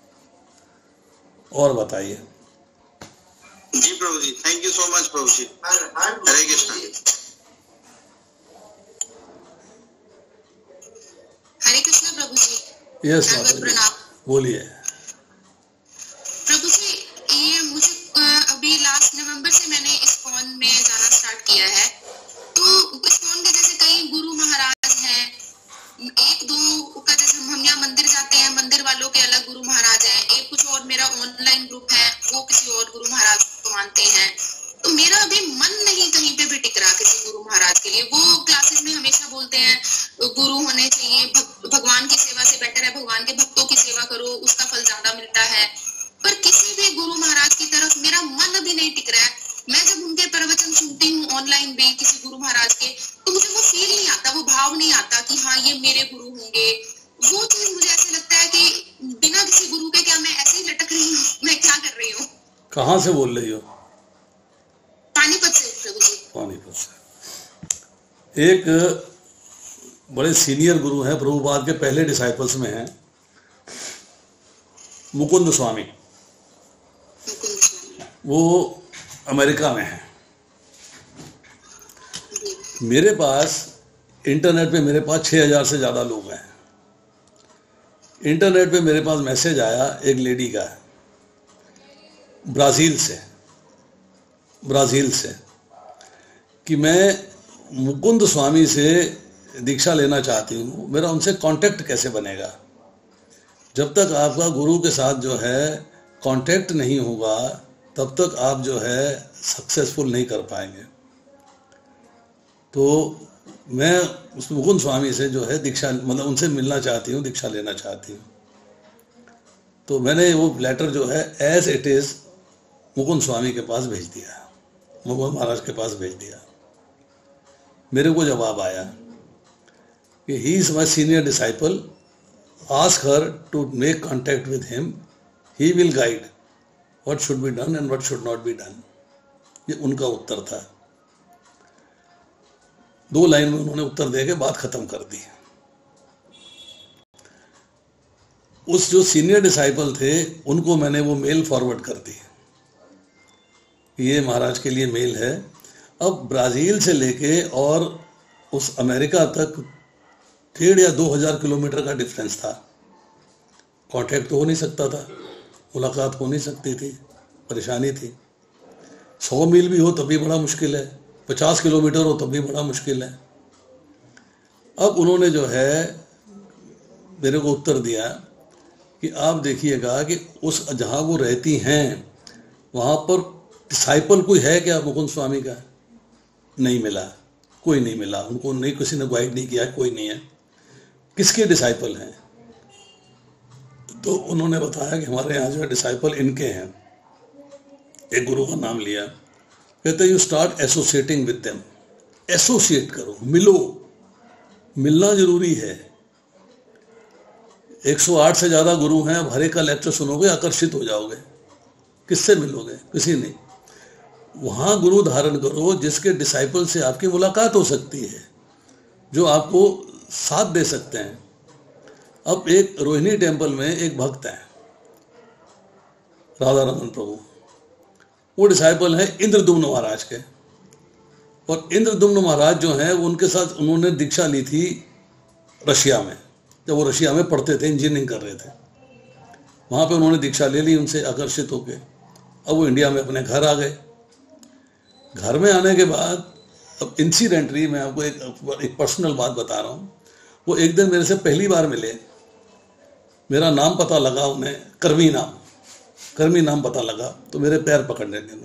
और बताइए। जी प्रभु जी, थैंक यू सो मच प्रभु जी। हरे कृष्ण। हरे कृष्ण प्रभु जी। यस बोलिए। प्रभु जी, ये मुझे अभी लास्ट नवंबर से मैंने इस्कॉन में जाना स्टार्ट किया है। तो इस्कॉन के जैसे कई गुरु महाराज हैं, 1-2 का जैसे हम यहाँ मंदिर जाते हैं, मंदिर वालों के अलग गुरु महाराज हैं, एक कुछ और मेरा ऑनलाइन ग्रुप है वो किसी और गुरु महाराज को मानते हैं। तो मेरा अभी मन नहीं कहीं पे भी टिक रहा किसी गुरु महाराज के लिए। वो क्लासेस में हमेशा बोलते हैं गुरु होने चाहिए, भगवान की सेवा से बेटर है भगवान के भक्तों की सेवा करो, उसका फल ज्यादा मिलता है। पर किसी भी गुरु महाराज की तरफ मेरा मन अभी नहीं टिक रहा है। मैं जब उनके प्रवचन सुनती हूँ ऑनलाइन भी किसी गुरु महाराज के, तो मुझे वो फील नहीं आता, वो भाव नहीं आता कि हाँ ये मेरे गुरु होंगे। वो चीज मुझे ऐसे लगता है कि बिना किसी गुरु के क्या मैं ऐसे ही लटक रही हूँ। कहाँ से बोल रही हो? पानीपत से प्रभु जी। पानीपत से। एक बड़े सीनियर गुरु हैं, प्रभुपाद के पहले डिसाइपल्स में हैं, मुकुंद स्वामी। वो अमेरिका में हैं। मेरे पास इंटरनेट पे मेरे पास 6000 से ज़्यादा लोग हैं। इंटरनेट पे मेरे पास मैसेज आया एक लेडी का, ब्राज़ील से, कि मैं मुकुंद स्वामी से दीक्षा लेना चाहती हूँ, मेरा उनसे कांटेक्ट कैसे बनेगा? जब तक आपका गुरु के साथ जो है कांटेक्ट नहीं होगा तब तक आप जो है सक्सेसफुल नहीं कर पाएंगे। तो मैं उस मुकुंद स्वामी से जो है दीक्षा, मतलब उनसे मिलना चाहती हूँ, दीक्षा लेना चाहती हूँ। तो मैंने वो लेटर जो है as it is Mukund Swami के पास भेज दिया, मुकुंद महाराज के पास भेज दिया। मेरे को जवाब आया कि he is my senior disciple, ask her to make contact with him, he will guide what should be done and what should not be done. ये उनका उत्तर था। 2 लाइन में उन्होंने उत्तर दे के बात खत्म कर दी। उस जो सीनियर डिसाइपल थे उनको मैंने वो मेल फॉरवर्ड कर दी, ये महाराज के लिए मेल है। अब ब्राज़ील से लेके और उस अमेरिका तक 1,500 या 2,000 किलोमीटर का डिफरेंस था। कांटेक्ट तो हो नहीं सकता था, मुलाकात हो नहीं सकती थी, परेशानी थी। 100 मील भी हो तब भी बड़ा मुश्किल है, 50 किलोमीटर हो तब भी बड़ा मुश्किल है। अब उन्होंने जो है मेरे को उत्तर दिया कि आप देखिएगा कि उस जहाँ वो रहती हैं वहाँ पर डिसाइपल कोई है क्या मुकुंद स्वामी का? नहीं मिला, कोई नहीं मिला उनको, नहीं किसी ने गाइड नहीं किया, कोई नहीं है। किसके डिसाइपल हैं? तो उन्होंने बताया कि हमारे यहाँ जो है डिसाइपल इनके हैं। एक गुरु का नाम लिया, कहते you start associating with them. Associate करो, मिलो, मिलना जरूरी है। 108 से ज़्यादा गुरु हैं, अब हर एक का लेक्चर सुनोगे आकर्षित हो जाओगे। किससे मिलोगे? किसी नहीं। वहाँ गुरु धारण करो जिसके डिसाइपल से आपकी मुलाकात हो सकती है, जो आपको साथ दे सकते हैं। अब एक रोहिणी टेम्पल में एक भक्त है राधा रमन प्रभु, वो डिसाइपल है इंद्रदुम्न महाराज के। और इंद्रदुम्न महाराज जो हैं वो उनके साथ उन्होंने दीक्षा ली थी रशिया में, जब वो रशिया में पढ़ते थे, इंजीनियरिंग कर रहे थे। वहाँ पे उन्होंने दीक्षा ले ली उनसे आकर्षित होके। अब वो इंडिया में अपने घर आ गए। घर में आने के बाद अब इंसिडेंटली मैं आपको एक पर्सनल बात बता रहा हूँ। वो एक दिन मेरे से पहली बार मिले, मेरा नाम पता लगा उन्हें, कर्मी नाम पता लगा, तो मेरे पैर पकड़ने लगे।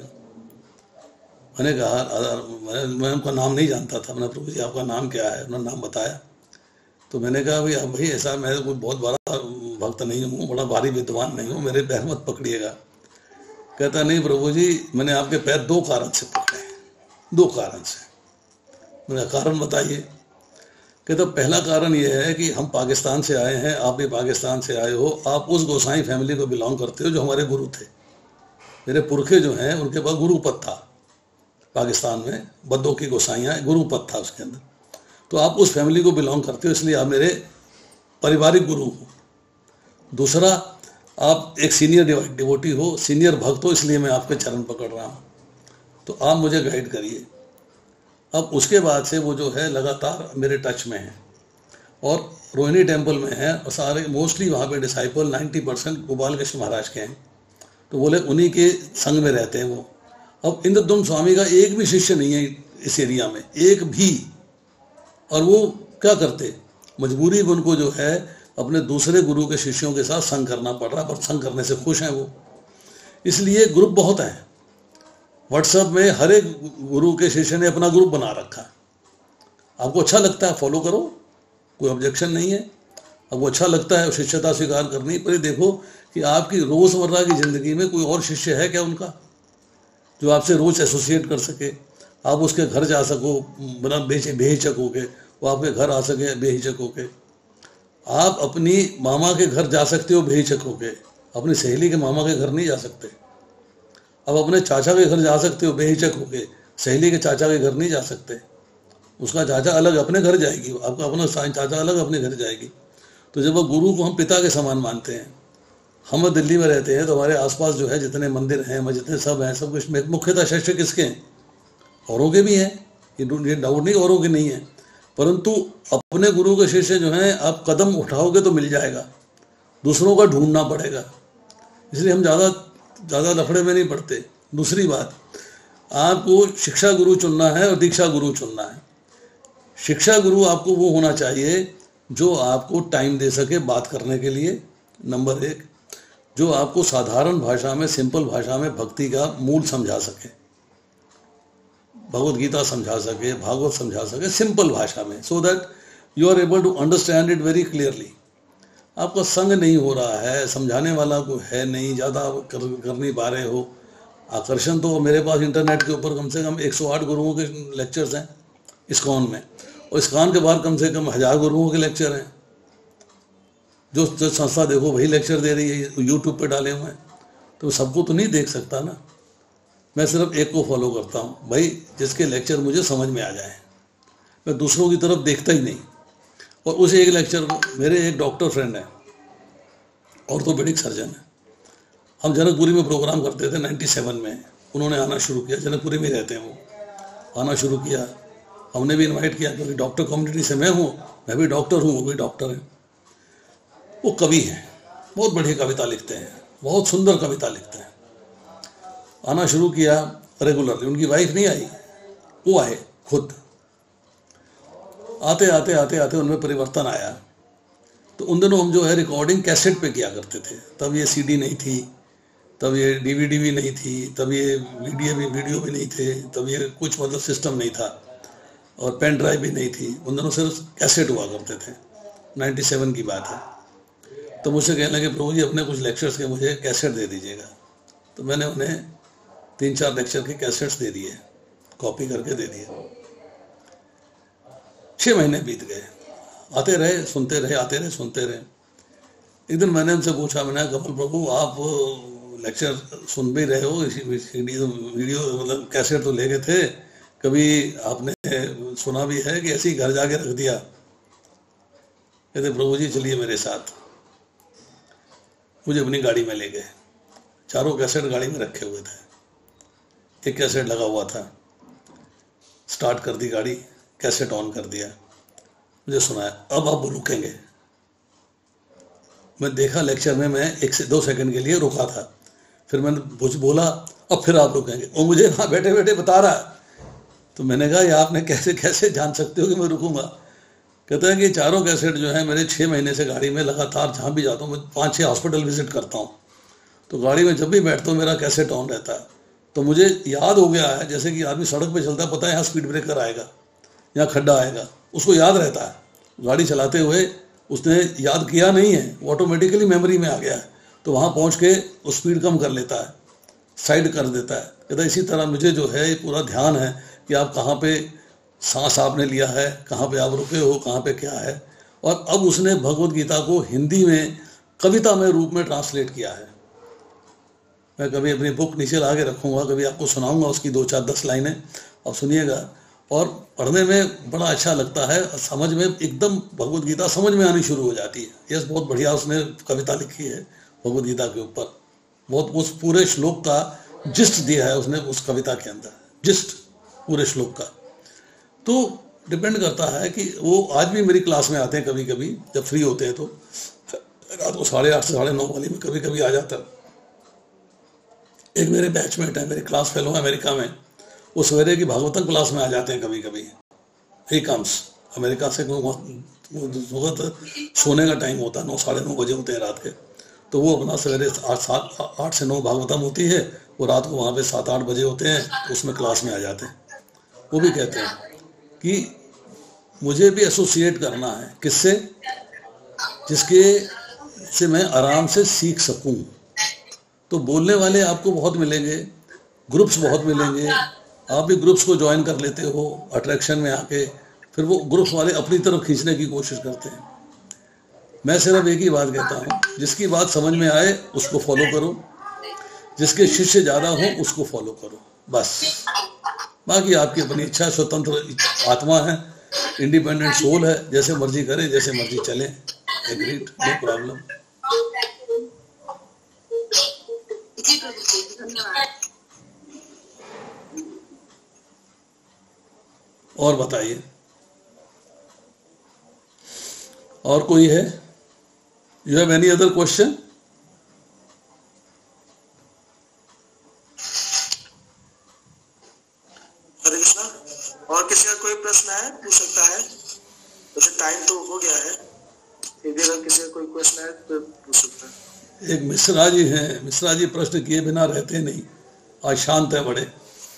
मैंने कहा, मैं उनका नाम नहीं जानता था। मैंने प्रभु जी आपका नाम क्या है? उन्होंने नाम बताया। तो मैंने कहा भाई ऐसा, मैं कोई बहुत बड़ा भक्त नहीं हूँ, बड़ा भारी विद्वान नहीं हूँ, मेरे पैर मत पकड़िएगा। कहता नहीं प्रभु जी, मैंने आपके पैर 2 कारण से पकड़े, 2 कारण से। मैंने कारण बताइए। कहता पहला कारण ये है कि हम पाकिस्तान से आए हैं, आप भी पाकिस्तान से आए हो, आप उस गोसाई फैमिली को बिलोंग करते हो जो हमारे गुरु थे। मेरे पुरखे जो हैं उनके पास गुरुपद था, पाकिस्तान में बद्दों की गोसाइयाँ, गुरुपद था उसके अंदर। तो आप उस फैमिली को बिलोंग करते हो, इसलिए आप मेरे पारिवारिक गुरु हो। दूसरा, आप एक सीनियर डिवोटी हो, सीनियर भक्त हो, इसलिए मैं आपके चरण पकड़ रहा हूँ, तो आप मुझे गाइड करिए। अब उसके बाद से वो जो है लगातार मेरे टच में है और रोहिणी टेम्पल में है, और सारे मोस्टली वहाँ पे डिसाइपल 90% गोपाल कृष्ण महाराज के हैं। तो बोले उन्हीं के संग में रहते हैं वो। अब इंद्रदुम्न स्वामी का एक भी शिष्य नहीं है इस एरिया में, एक भी। और वो क्या करते, मजबूरी में उनको जो है अपने दूसरे गुरु के शिष्यों के साथ संग करना पड़ रहा, पर संग करने से खुश हैं वो। इसलिए ग्रुप बहुत हैं व्हाट्सएप में, हर एक गुरु के शिष्य ने अपना ग्रुप बना रखा। आपको अच्छा लगता है फॉलो करो, कोई ऑब्जेक्शन नहीं है। आपको अच्छा लगता है शिष्यता स्वीकार करनी, पर देखो कि आपकी रोज़मर्रा की ज़िंदगी में कोई और शिष्य है क्या उनका, जो आपसे रोज़ एसोसिएट कर सके, आप उसके घर जा सको बिना बेहिचक होके, वो आपके घर आ सके बेहिचक होके। आप अपनी मामा के घर जा सकते हो बेहिचक होके, अपनी सहेली के मामा के घर नहीं जा सकते। अब अपने चाचा के घर जा सकते हो बेहिचक होके, सहेली के चाचा के घर नहीं जा सकते। उसका चाचा अलग अपने घर जाएगी, आपका अपना चाचा अलग अपने घर जाएगी। तो जब वो गुरु को हम पिता के समान मानते हैं, हम दिल्ली में रहते हैं तो हमारे आसपास जो है जितने मंदिर हैं, जितने सब हैं, सब कुछ मुख्यतः शिष्य किसके हैं? औरों के भी हैं, ये डाउट नहीं औरों के नहीं है, परंतु अपने गुरु के शिष्य जो हैं आप कदम उठाओगे तो मिल जाएगा, दूसरों का ढूंढना पड़ेगा। इसलिए हम ज़्यादा लफड़े में नहीं पड़ते। दूसरी बात, आपको शिक्षा गुरु चुनना है और दीक्षा गुरु चुनना है। शिक्षा गुरु आपको वो होना चाहिए जो आपको टाइम दे सके बात करने के लिए, नंबर 1, जो आपको साधारण भाषा में, सिंपल भाषा में भक्ति का मूल समझा सके, भगवत गीता समझा सके, भागवत समझा सके सिंपल भाषा में, so that you are able to understand it very clearly. आपका संग नहीं हो रहा है, समझाने वाला को है नहीं, ज़्यादा कर नहीं पा रहे हो। आकर्षण तो मेरे पास इंटरनेट के ऊपर कम से कम 108 गुरुओं के लेक्चर्स हैं इस्कॉन में, और इस्कॉन के बाहर कम से कम 1000 गुरुओं के लेक्चर हैं। जो संस्था देखो वही लेक्चर दे रही है, यूट्यूब पे डाले हुए हैं, तो सबको तो नहीं देख सकता ना। मैं सिर्फ एक को फॉलो करता हूँ, भाई जिसके लेक्चर मुझे समझ में आ जाए, मैं दूसरों की तरफ देखता ही नहीं। और उस एक लेक्चर को, मेरे एक डॉक्टर फ्रेंड है, ऑर्थोपेडिक सर्जन है, हम जनकपुरी में प्रोग्राम करते थे 97 में, उन्होंने आना शुरू किया, जनकपुरी में रहते हैं वो, आना शुरू किया, हमने भी इनवाइट किया क्योंकि डॉक्टर कम्युनिटी से मैं हूँ, मैं भी डॉक्टर हूँ, वो भी डॉक्टर है। वो कवि हैं, बहुत बढ़िया कविता लिखते हैं, बहुत सुंदर कविता लिखते हैं। आना शुरू किया रेगुलरली, उनकी वाइफ नहीं आई, वो आए खुद। आते आते आते आते उनमें परिवर्तन आया। तो उन दिनों हम जो है रिकॉर्डिंग कैसेट पे किया करते थे, तब ये सीडी नहीं थी, तब ये डीवीडी भी नहीं थी, तब ये वीडियो भी नहीं थे, तब ये कुछ मतलब सिस्टम नहीं था, और पेन ड्राइव भी नहीं थी। उन दिनों सिर्फ कैसेट हुआ करते थे, 97 की बात है। तो मुझसे कहने लगे प्रभु जी अपने कुछ लेक्चर्स के मुझे कैसेट दे दीजिएगा। तो मैंने उन्हें 3-4 लेक्चर के कैसेट्स दे दिए, कॉपी करके दे दिए। 6 महीने बीत गए, आते रहे सुनते रहे, आते रहे सुनते रहे। एक दिन मैंने उनसे पूछा, मैंने कमल प्रभु आप लेक्चर सुन भी रहे हो, वीडियो मतलब कैसेट तो ले गए थे, कभी आपने सुना भी है कि ऐसे ही घर जाके रख दिया? कहते प्रभु जी चलिए मेरे साथ। मुझे अपनी गाड़ी में ले गए, चारों कैसेट गाड़ी में रखे हुए थे, एक कैसेट लगा हुआ था, स्टार्ट कर दी गाड़ी, कैसेट ऑन कर दिया, मुझे सुनाया अब आप रुकेंगे। मैं देखा लेक्चर में मैं 1 से 2 सेकंड के लिए रुका था, फिर मैंने कुछ बोला अब फिर आप रुकेंगे, और मुझे वहाँ बैठे बैठे बता रहा है। तो मैंने कहा ये आपने कैसे कैसे जान सकते हो कि मैं रुकूंगा? कहता है कि चारों कैसेट जो है मेरे 6 महीने से गाड़ी में लगातार, जहाँ भी जाता हूँ, मैं 5-6 हॉस्पिटल विजिट करता हूँ, तो गाड़ी में जब भी बैठता हूँ मेरा कैसेट ऑन रहता है। तो मुझे याद हो गया है, जैसे कि आदमी सड़क पे चलता है, पता है यहाँ स्पीड ब्रेकर आएगा, यहाँ खड्डा आएगा, उसको याद रहता है। गाड़ी चलाते हुए उसने याद किया नहीं है, वो ऑटोमेटिकली मेमोरी में आ गया है, तो वहाँ पहुँच के वो स्पीड कम कर लेता है, साइड कर देता है। कहता है इसी तरह मुझे जो है पूरा ध्यान है कि आप कहाँ पे सांस आपने लिया है, कहाँ पे आप रुके हो, कहाँ पे क्या है। और अब उसने भगवत गीता को हिंदी में कविता में रूप में ट्रांसलेट किया है। मैं कभी अपनी बुक नीचे ला के रखूँगा, कभी आपको सुनाऊंगा उसकी 2-4-10 लाइनें, आप सुनिएगा, और पढ़ने में बड़ा अच्छा लगता है, समझ में एकदम भगवत गीता समझ में आनी शुरू हो जाती है। यस, बहुत बढ़िया उसने कविता लिखी है भगवत गीता के ऊपर, बहुत उस पूरे श्लोक का जिस्ट दिया है उसने उस कविता के अंदर, जिस्ट पूरे श्लोक का। तो डिपेंड करता है कि वो आज भी मेरी क्लास में आते हैं कभी कभी, जब फ्री होते हैं तो रात को 8:30 से 9:30 वाली में कभी कभी आ जाता है। एक मेरे बैचमेट है, मेरे क्लास फेलो है अमेरिका में, वो सवेरे की भागवतम क्लास में आ जाते हैं कभी कभी। ही कम्स अमेरिका से, सोने का टाइम होता है, 9-9:30 बजे होते हैं रात के, तो वो अपना सवेरे 8 से 9 भागवतम होती है, वो रात को वहाँ पे 7-8 बजे होते हैं, तो उसमें क्लास में आ जाते हैं। वो भी कहते हैं कि मुझे भी एसोसिएट करना है, किससे? जिसके से मैं आराम से सीख सकूं। तो बोलने वाले आपको बहुत मिलेंगे, ग्रुप्स बहुत मिलेंगे, आप भी ग्रुप्स को ज्वाइन कर लेते हो अट्रैक्शन में आके, फिर वो ग्रुप्स वाले अपनी तरफ खींचने की कोशिश करते हैं। मैं सिर्फ एक ही बात कहता हूँ, जिसकी बात समझ में आए उसको फॉलो करो, जिसके शिष्य ज्यादा हो उसको फॉलो करो, बस। बाकी आपकी अपनी इच्छा, स्वतंत्र आत्मा है, इंडिपेंडेंट सोल है, जैसे मर्जी करे, जैसे मर्जी चले। Agreed, no problem. जी प्रभु जी, धन्यवाद। और बताइए, और कोई है? You have any other question? Hare Krishna, और किसी का कोई प्रश्न है पूछ सकता है, वैसे टाइम तो हो गया है, फिर अगर किसी का कोई क्वेश्चन है तो पूछ सकता है। एक मिश्रा जी हैं, मिश्रा जी प्रश्न किए बिना रहते नहीं, आज शांत है बड़े।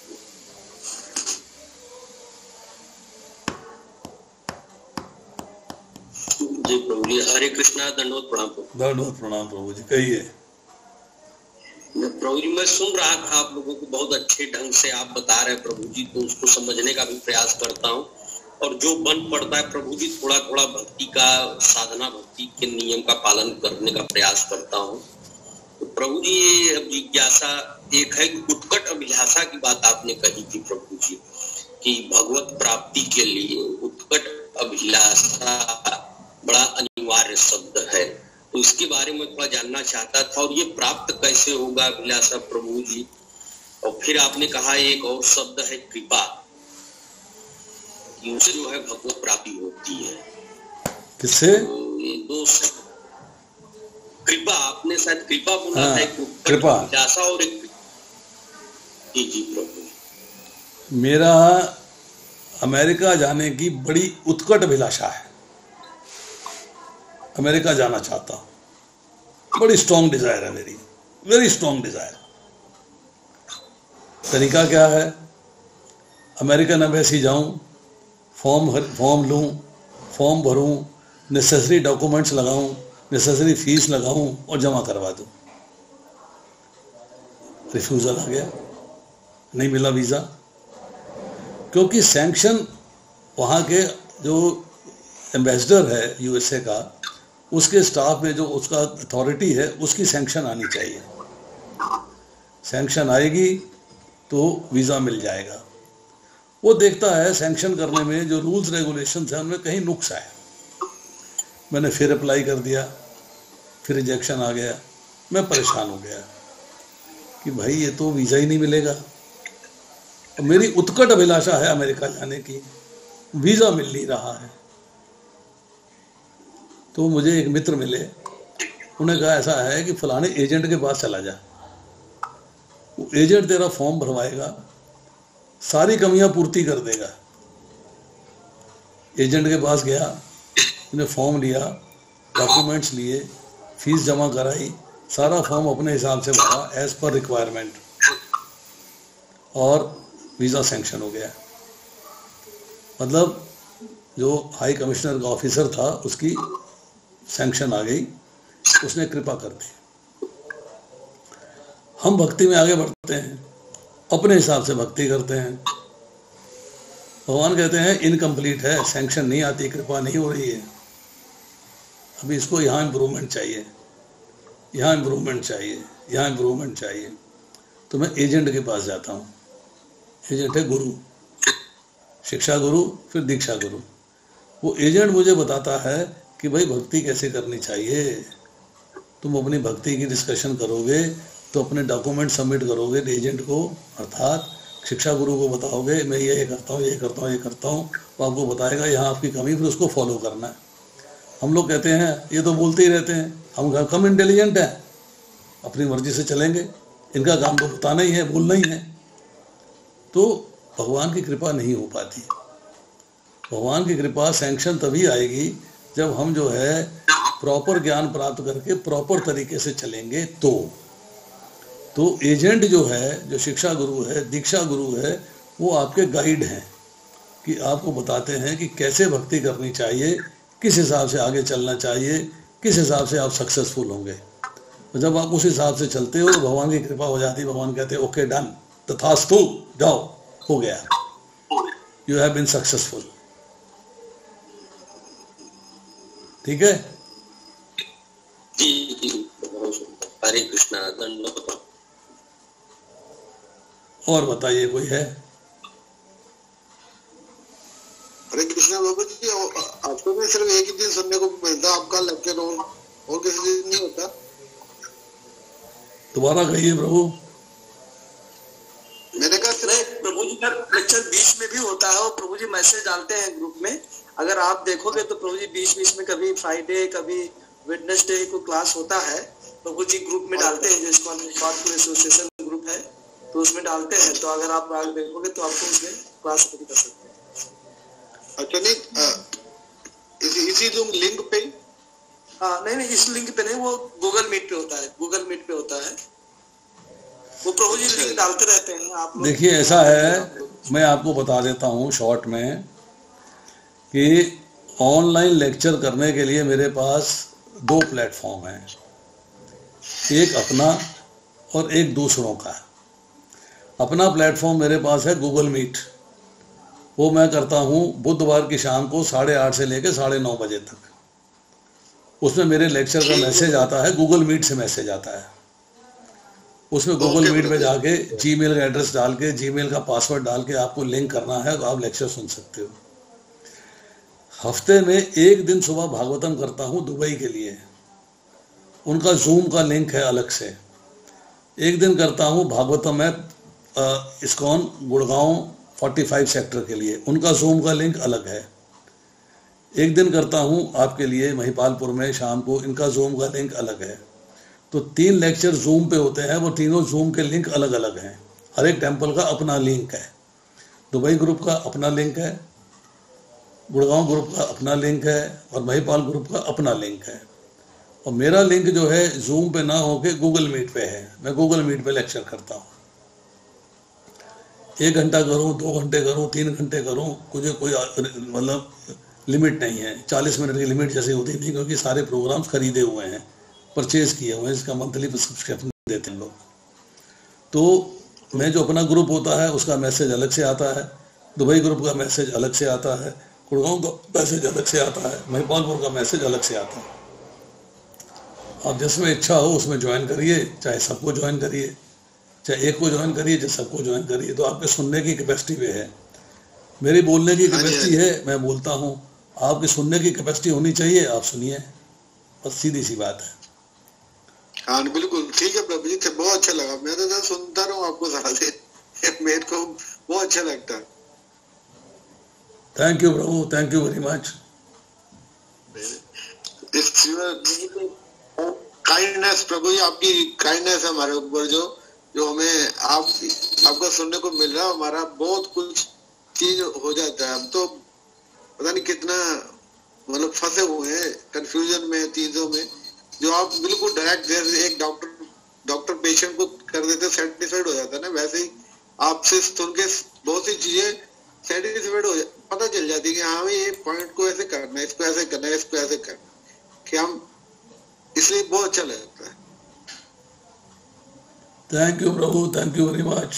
जी प्रभु जी, हरे कृष्णा, दंडवत प्रणाम प्रभु। दंडवत प्रणाम प्रभु जी, कहिए। प्रभु जी, मैं सुन रहा था आप लोगों को, बहुत अच्छे ढंग से आप बता रहे हैं प्रभु जी, तो उसको समझने का भी प्रयास करता हूँ, और जो बन पड़ता है प्रभु जी थोड़ा थोड़ा भक्ति का, साधना भक्ति के नियम का पालन करने का प्रयास करता हूँ। तो प्रभु जी, ये जिज्ञासा एक है कि उत्कट अभिलाषा की बात आपने कही थी प्रभु जी, कि भगवत प्राप्ति के लिए उत्कट अभिलाषा बड़ा अनिवार्य शब्द है, तो इसके बारे में थोड़ा जानना चाहता था। और ये प्राप्त कैसे होगा अभिलाषा प्रभु जी? और फिर आपने कहा एक और शब्द है कृपा, कि उनसे जो है भगवत प्राप्ति होती है। किससे? तो ये दो शब्द, कृपा, आपने शायद कृपा बोला था, एक कृपा, अभिलाषा और एक। जी जी प्रभु। मेरा अमेरिका जाने की बड़ी उत्कट अभिलाषा है, अमेरिका जाना चाहता हूं, बड़ी स्ट्रॉन्ग डिजायर है मेरी, वेरी स्ट्रॉन्ग डिजायर। तरीका क्या है? अमेरिकन एम्बेसी जाऊं, फॉर्म लूं, फॉर्म भरूं, नेसेसरी डॉक्यूमेंट्स लगाऊं, नेसेसरी फीस लगाऊं और जमा करवा दूं। रिफ्यूजल आ गया, नहीं मिला वीज़ा, क्योंकि सैंक्शन वहाँ के जो एम्बेसडर है यूएसए का, उसके स्टाफ में जो उसका अथॉरिटी है, उसकी सैंक्शन आनी चाहिए। सैंक्शन आएगी तो वीज़ा मिल जाएगा। वो देखता है सैंक्शन करने में जो रूल्स रेगुलेशंस हैं उनमें कहीं नुक्स है। मैंने फिर अप्लाई कर दिया, फिर रिजेक्शन आ गया। मैं परेशान हो गया कि भाई ये तो वीज़ा ही नहीं मिलेगा। और मेरी उत्कट अभिलाषा है अमेरिका जाने की, वीज़ा मिल नहीं रहा है। तो मुझे एक मित्र मिले, उन्हें कहा ऐसा है कि फलाने एजेंट के पास चला जा, वो एजेंट तेरा फॉर्म भरवाएगा, सारी कमियां पूर्ति कर देगा। एजेंट के पास गया, उन्हें फॉर्म लिया, डॉक्यूमेंट्स लिए, फीस जमा कराई, सारा फॉर्म अपने हिसाब से भरा एज पर रिक्वायरमेंट, और वीज़ा सैंक्शन हो गया। मतलब जो हाई कमिश्नर का ऑफिसर था उसकी सैंक्शन आ गई, उसने कृपा कर दी। हम भक्ति में आगे बढ़ते हैं, अपने हिसाब से भक्ति करते हैं। भगवान कहते हैं इनकम्प्लीट है, सैंक्शन नहीं आती, कृपा नहीं हो रही है, अभी इसको यहाँ इम्प्रूवमेंट चाहिए, यहाँ इम्प्रूवमेंट चाहिए, यहाँ इम्प्रूवमेंट चाहिए। तो मैं एजेंट के पास जाता हूँ। एजेंट है गुरु, शिक्षा गुरु, फिर दीक्षा गुरु। वो एजेंट मुझे बताता है कि भाई भक्ति कैसे करनी चाहिए। तुम अपनी भक्ति की डिस्कशन करोगे तो अपने डॉक्यूमेंट सबमिट करोगे एजेंट को, अर्थात शिक्षा गुरु को बताओगे मैं ये करता हूँ, ये करता हूँ, ये करता हूँ, वो आपको बताएगा यहाँ आपकी कमी, फिर उसको फॉलो करना है। हम लोग कहते हैं ये तो बोलते ही रहते हैं, हम कम इंटेलिजेंट हैं, अपनी मर्जी से चलेंगे, इनका काम तो बताना ही है, बोलना ही है। तो भगवान की कृपा नहीं हो पाती। भगवान की कृपा सैंक्शन तभी आएगी जब हम जो है प्रॉपर ज्ञान प्राप्त करके प्रॉपर तरीके से चलेंगे। तो एजेंट जो है, जो शिक्षा गुरु है, दीक्षा गुरु है, वो आपके गाइड हैं कि आपको बताते हैं कि कैसे भक्ति करनी चाहिए, किस हिसाब से आगे चलना चाहिए, किस हिसाब से आप सक्सेसफुल होंगे। तो जब आप उस हिसाब से चलते हो तो भगवान की कृपा हो जाती है। भगवान कहते हैं ओके डन, तथास्तु, जाओ, हो गया, यू हैव बीन सक्सेसफुल। ठीक है जी, हरे कृष्णा, दंडवत। और बताइए कोई है? हरे कृष्णा बाबू जी, आपको में सिर्फ एक ही दिन सुनने को मिलता आपका लेक्चर, और किसी दिन नहीं होता? दोबारा कहिए प्रभु। मैंने कहा नहीं, प्रभु जी का लेक्चर बीच में भी होता है और प्रभु जी मैसेज डालते हैं ग्रुप में। अगर आप देखोगे तो प्रभु जी बीच बीच में कभी फ्राइडे कभी वेडनेसडे को क्लास होता है, प्रभु जी ग्रुप में डालते हैं, जिसको एसोसिएशन ग्रुप है तो उसमें डालते हैं। तो अगर आप देखोगे तो आपको उसमें क्लास अटेंड कर सकते हैं। अच्छा, नहीं इसी लिंक पे? हाँ नहीं, इस लिंक पे नहीं, वो गूगल मीट पे होता है, गूगल मीट पे होता है, वो प्रभु जी लिंक डालते रहते हैं। आप देखिए ऐसा है, मैं आपको बता देता हूँ शॉर्ट में कि ऑनलाइन लेक्चर करने के लिए मेरे पास 2 प्लेटफॉर्म हैं, एक अपना और एक दूसरों का। अपना प्लेटफॉर्म मेरे पास है गूगल मीट, वो मैं करता हूँ बुधवार की शाम को 8:30 से लेकर 9:30 बजे तक। उसमें मेरे लेक्चर का मैसेज आता है, गूगल मीट से मैसेज आता है। उसमें गूगल मीट पे जाके जीमेल का एड्रेस डाल के, जीमेल का पासवर्ड डाल के आपको लिंक करना है तो आप लेक्चर सुन सकते हो। हफ्ते में एक दिन सुबह भागवतम करता हूँ दुबई के लिए, उनका जूम का लिंक है अलग से। एक दिन करता हूँ भागवतम में इस्कॉन गुड़गांव 45 सेक्टर के लिए, उनका जूम का लिंक अलग है। एक दिन करता हूँ आपके लिए महिपालपुर में शाम को, इनका जूम का लिंक अलग है। तो 3 लेक्चर जूम पे होते हैं, वो तीनों जूम के लिंक अलग अलग हैं। हर एक टेम्पल का अपना लिंक है। दुबई ग्रुप का अपना लिंक है, गुड़गांव ग्रुप का अपना लिंक है और महिपाल ग्रुप का अपना लिंक है। और मेरा लिंक जो है जूम पे ना होके गूगल मीट पे है। मैं गूगल मीट पे लेक्चर करता हूँ। 1 घंटा करूँ, 2 घंटे करूँ, 3 घंटे करूँ, मुझे कोई मतलब लिमिट नहीं है। 40 मिनट की लिमिट जैसे होती थी, क्योंकि सारे प्रोग्राम्स खरीदे हुए हैं, परचेज किए हुए हैं, इसका मंथली सब्सक्रिप्शन देते हैं लोग। तो मैं जो अपना ग्रुप होता है उसका मैसेज अलग से आता है, दुबई ग्रुप का मैसेज अलग से आता है, गुड़गांव का मैसेज अलग से आता है, महिपालपुर का मैसेज अलग से आता है। आप जिसमें इच्छा हो उसमें ज्वाइन करिए, चाहे सबको ज्वाइन करिए, चाहे एक को ज्वाइन करिए, चाहे सबको ज्वाइन करिए। तो आपके सुनने की कैपेसिटी पे है, मेरी बोलने की कैपेसिटी है, मैं बोलता हूँ। आपकी सुनने की कैपेसिटी होनी चाहिए, आप सुनिए, बस सीधी सी बात है। हाँ बिल्कुल ठीक है प्रभु जी, बहुत अच्छा लगा। मैं तो सुनता रहूँ आपको सारा दिन, मेरे को बहुत अच्छा लगता है। थैंक यू प्रभु, thank you very much. Kindness प्रभु जी, आपकी काइंडनेस है हमारे ऊपर, जो हमें आपका सुनने को मिल रहा है। हमारा बहुत कुछ चीज हो जाता है। हम तो पता नहीं कितना मतलब फंसे हुए हैं कंफ्यूजन में, चीजों में, जो आप बिल्कुल डायरेक्ट जैसे एक डॉक्टर पेशेंट को कर देते सेटिस्फाइड हो जाता है ना, वैसे ही आपसे सुन के बहुत सी चीजें सेटिस्फाइड हो पता चल जाती है कि हाँ ये पॉइंट को ऐसे करना है, इसको ऐसे करना है, इसको ऐसे करना, कि हम इसलिए बहुत अच्छा लगता है। थैंक यू प्रभु, थैंक यू वेरी मच।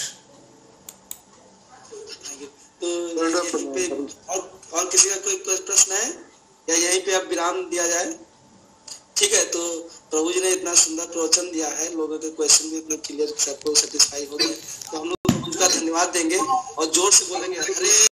और किसी का कोई प्रश्न है या यहीं पे अब विराम दिया जाए? ठीक है, तो प्रभु जी ने इतना सुंदर प्रवचन दिया है, लोगों के क्वेश्चन भी इतने क्लियर, सबको सेटिस्फाई हो गए, तो हम लोग उनका धन्यवाद देंगे और जोर से बोलेंगे हरे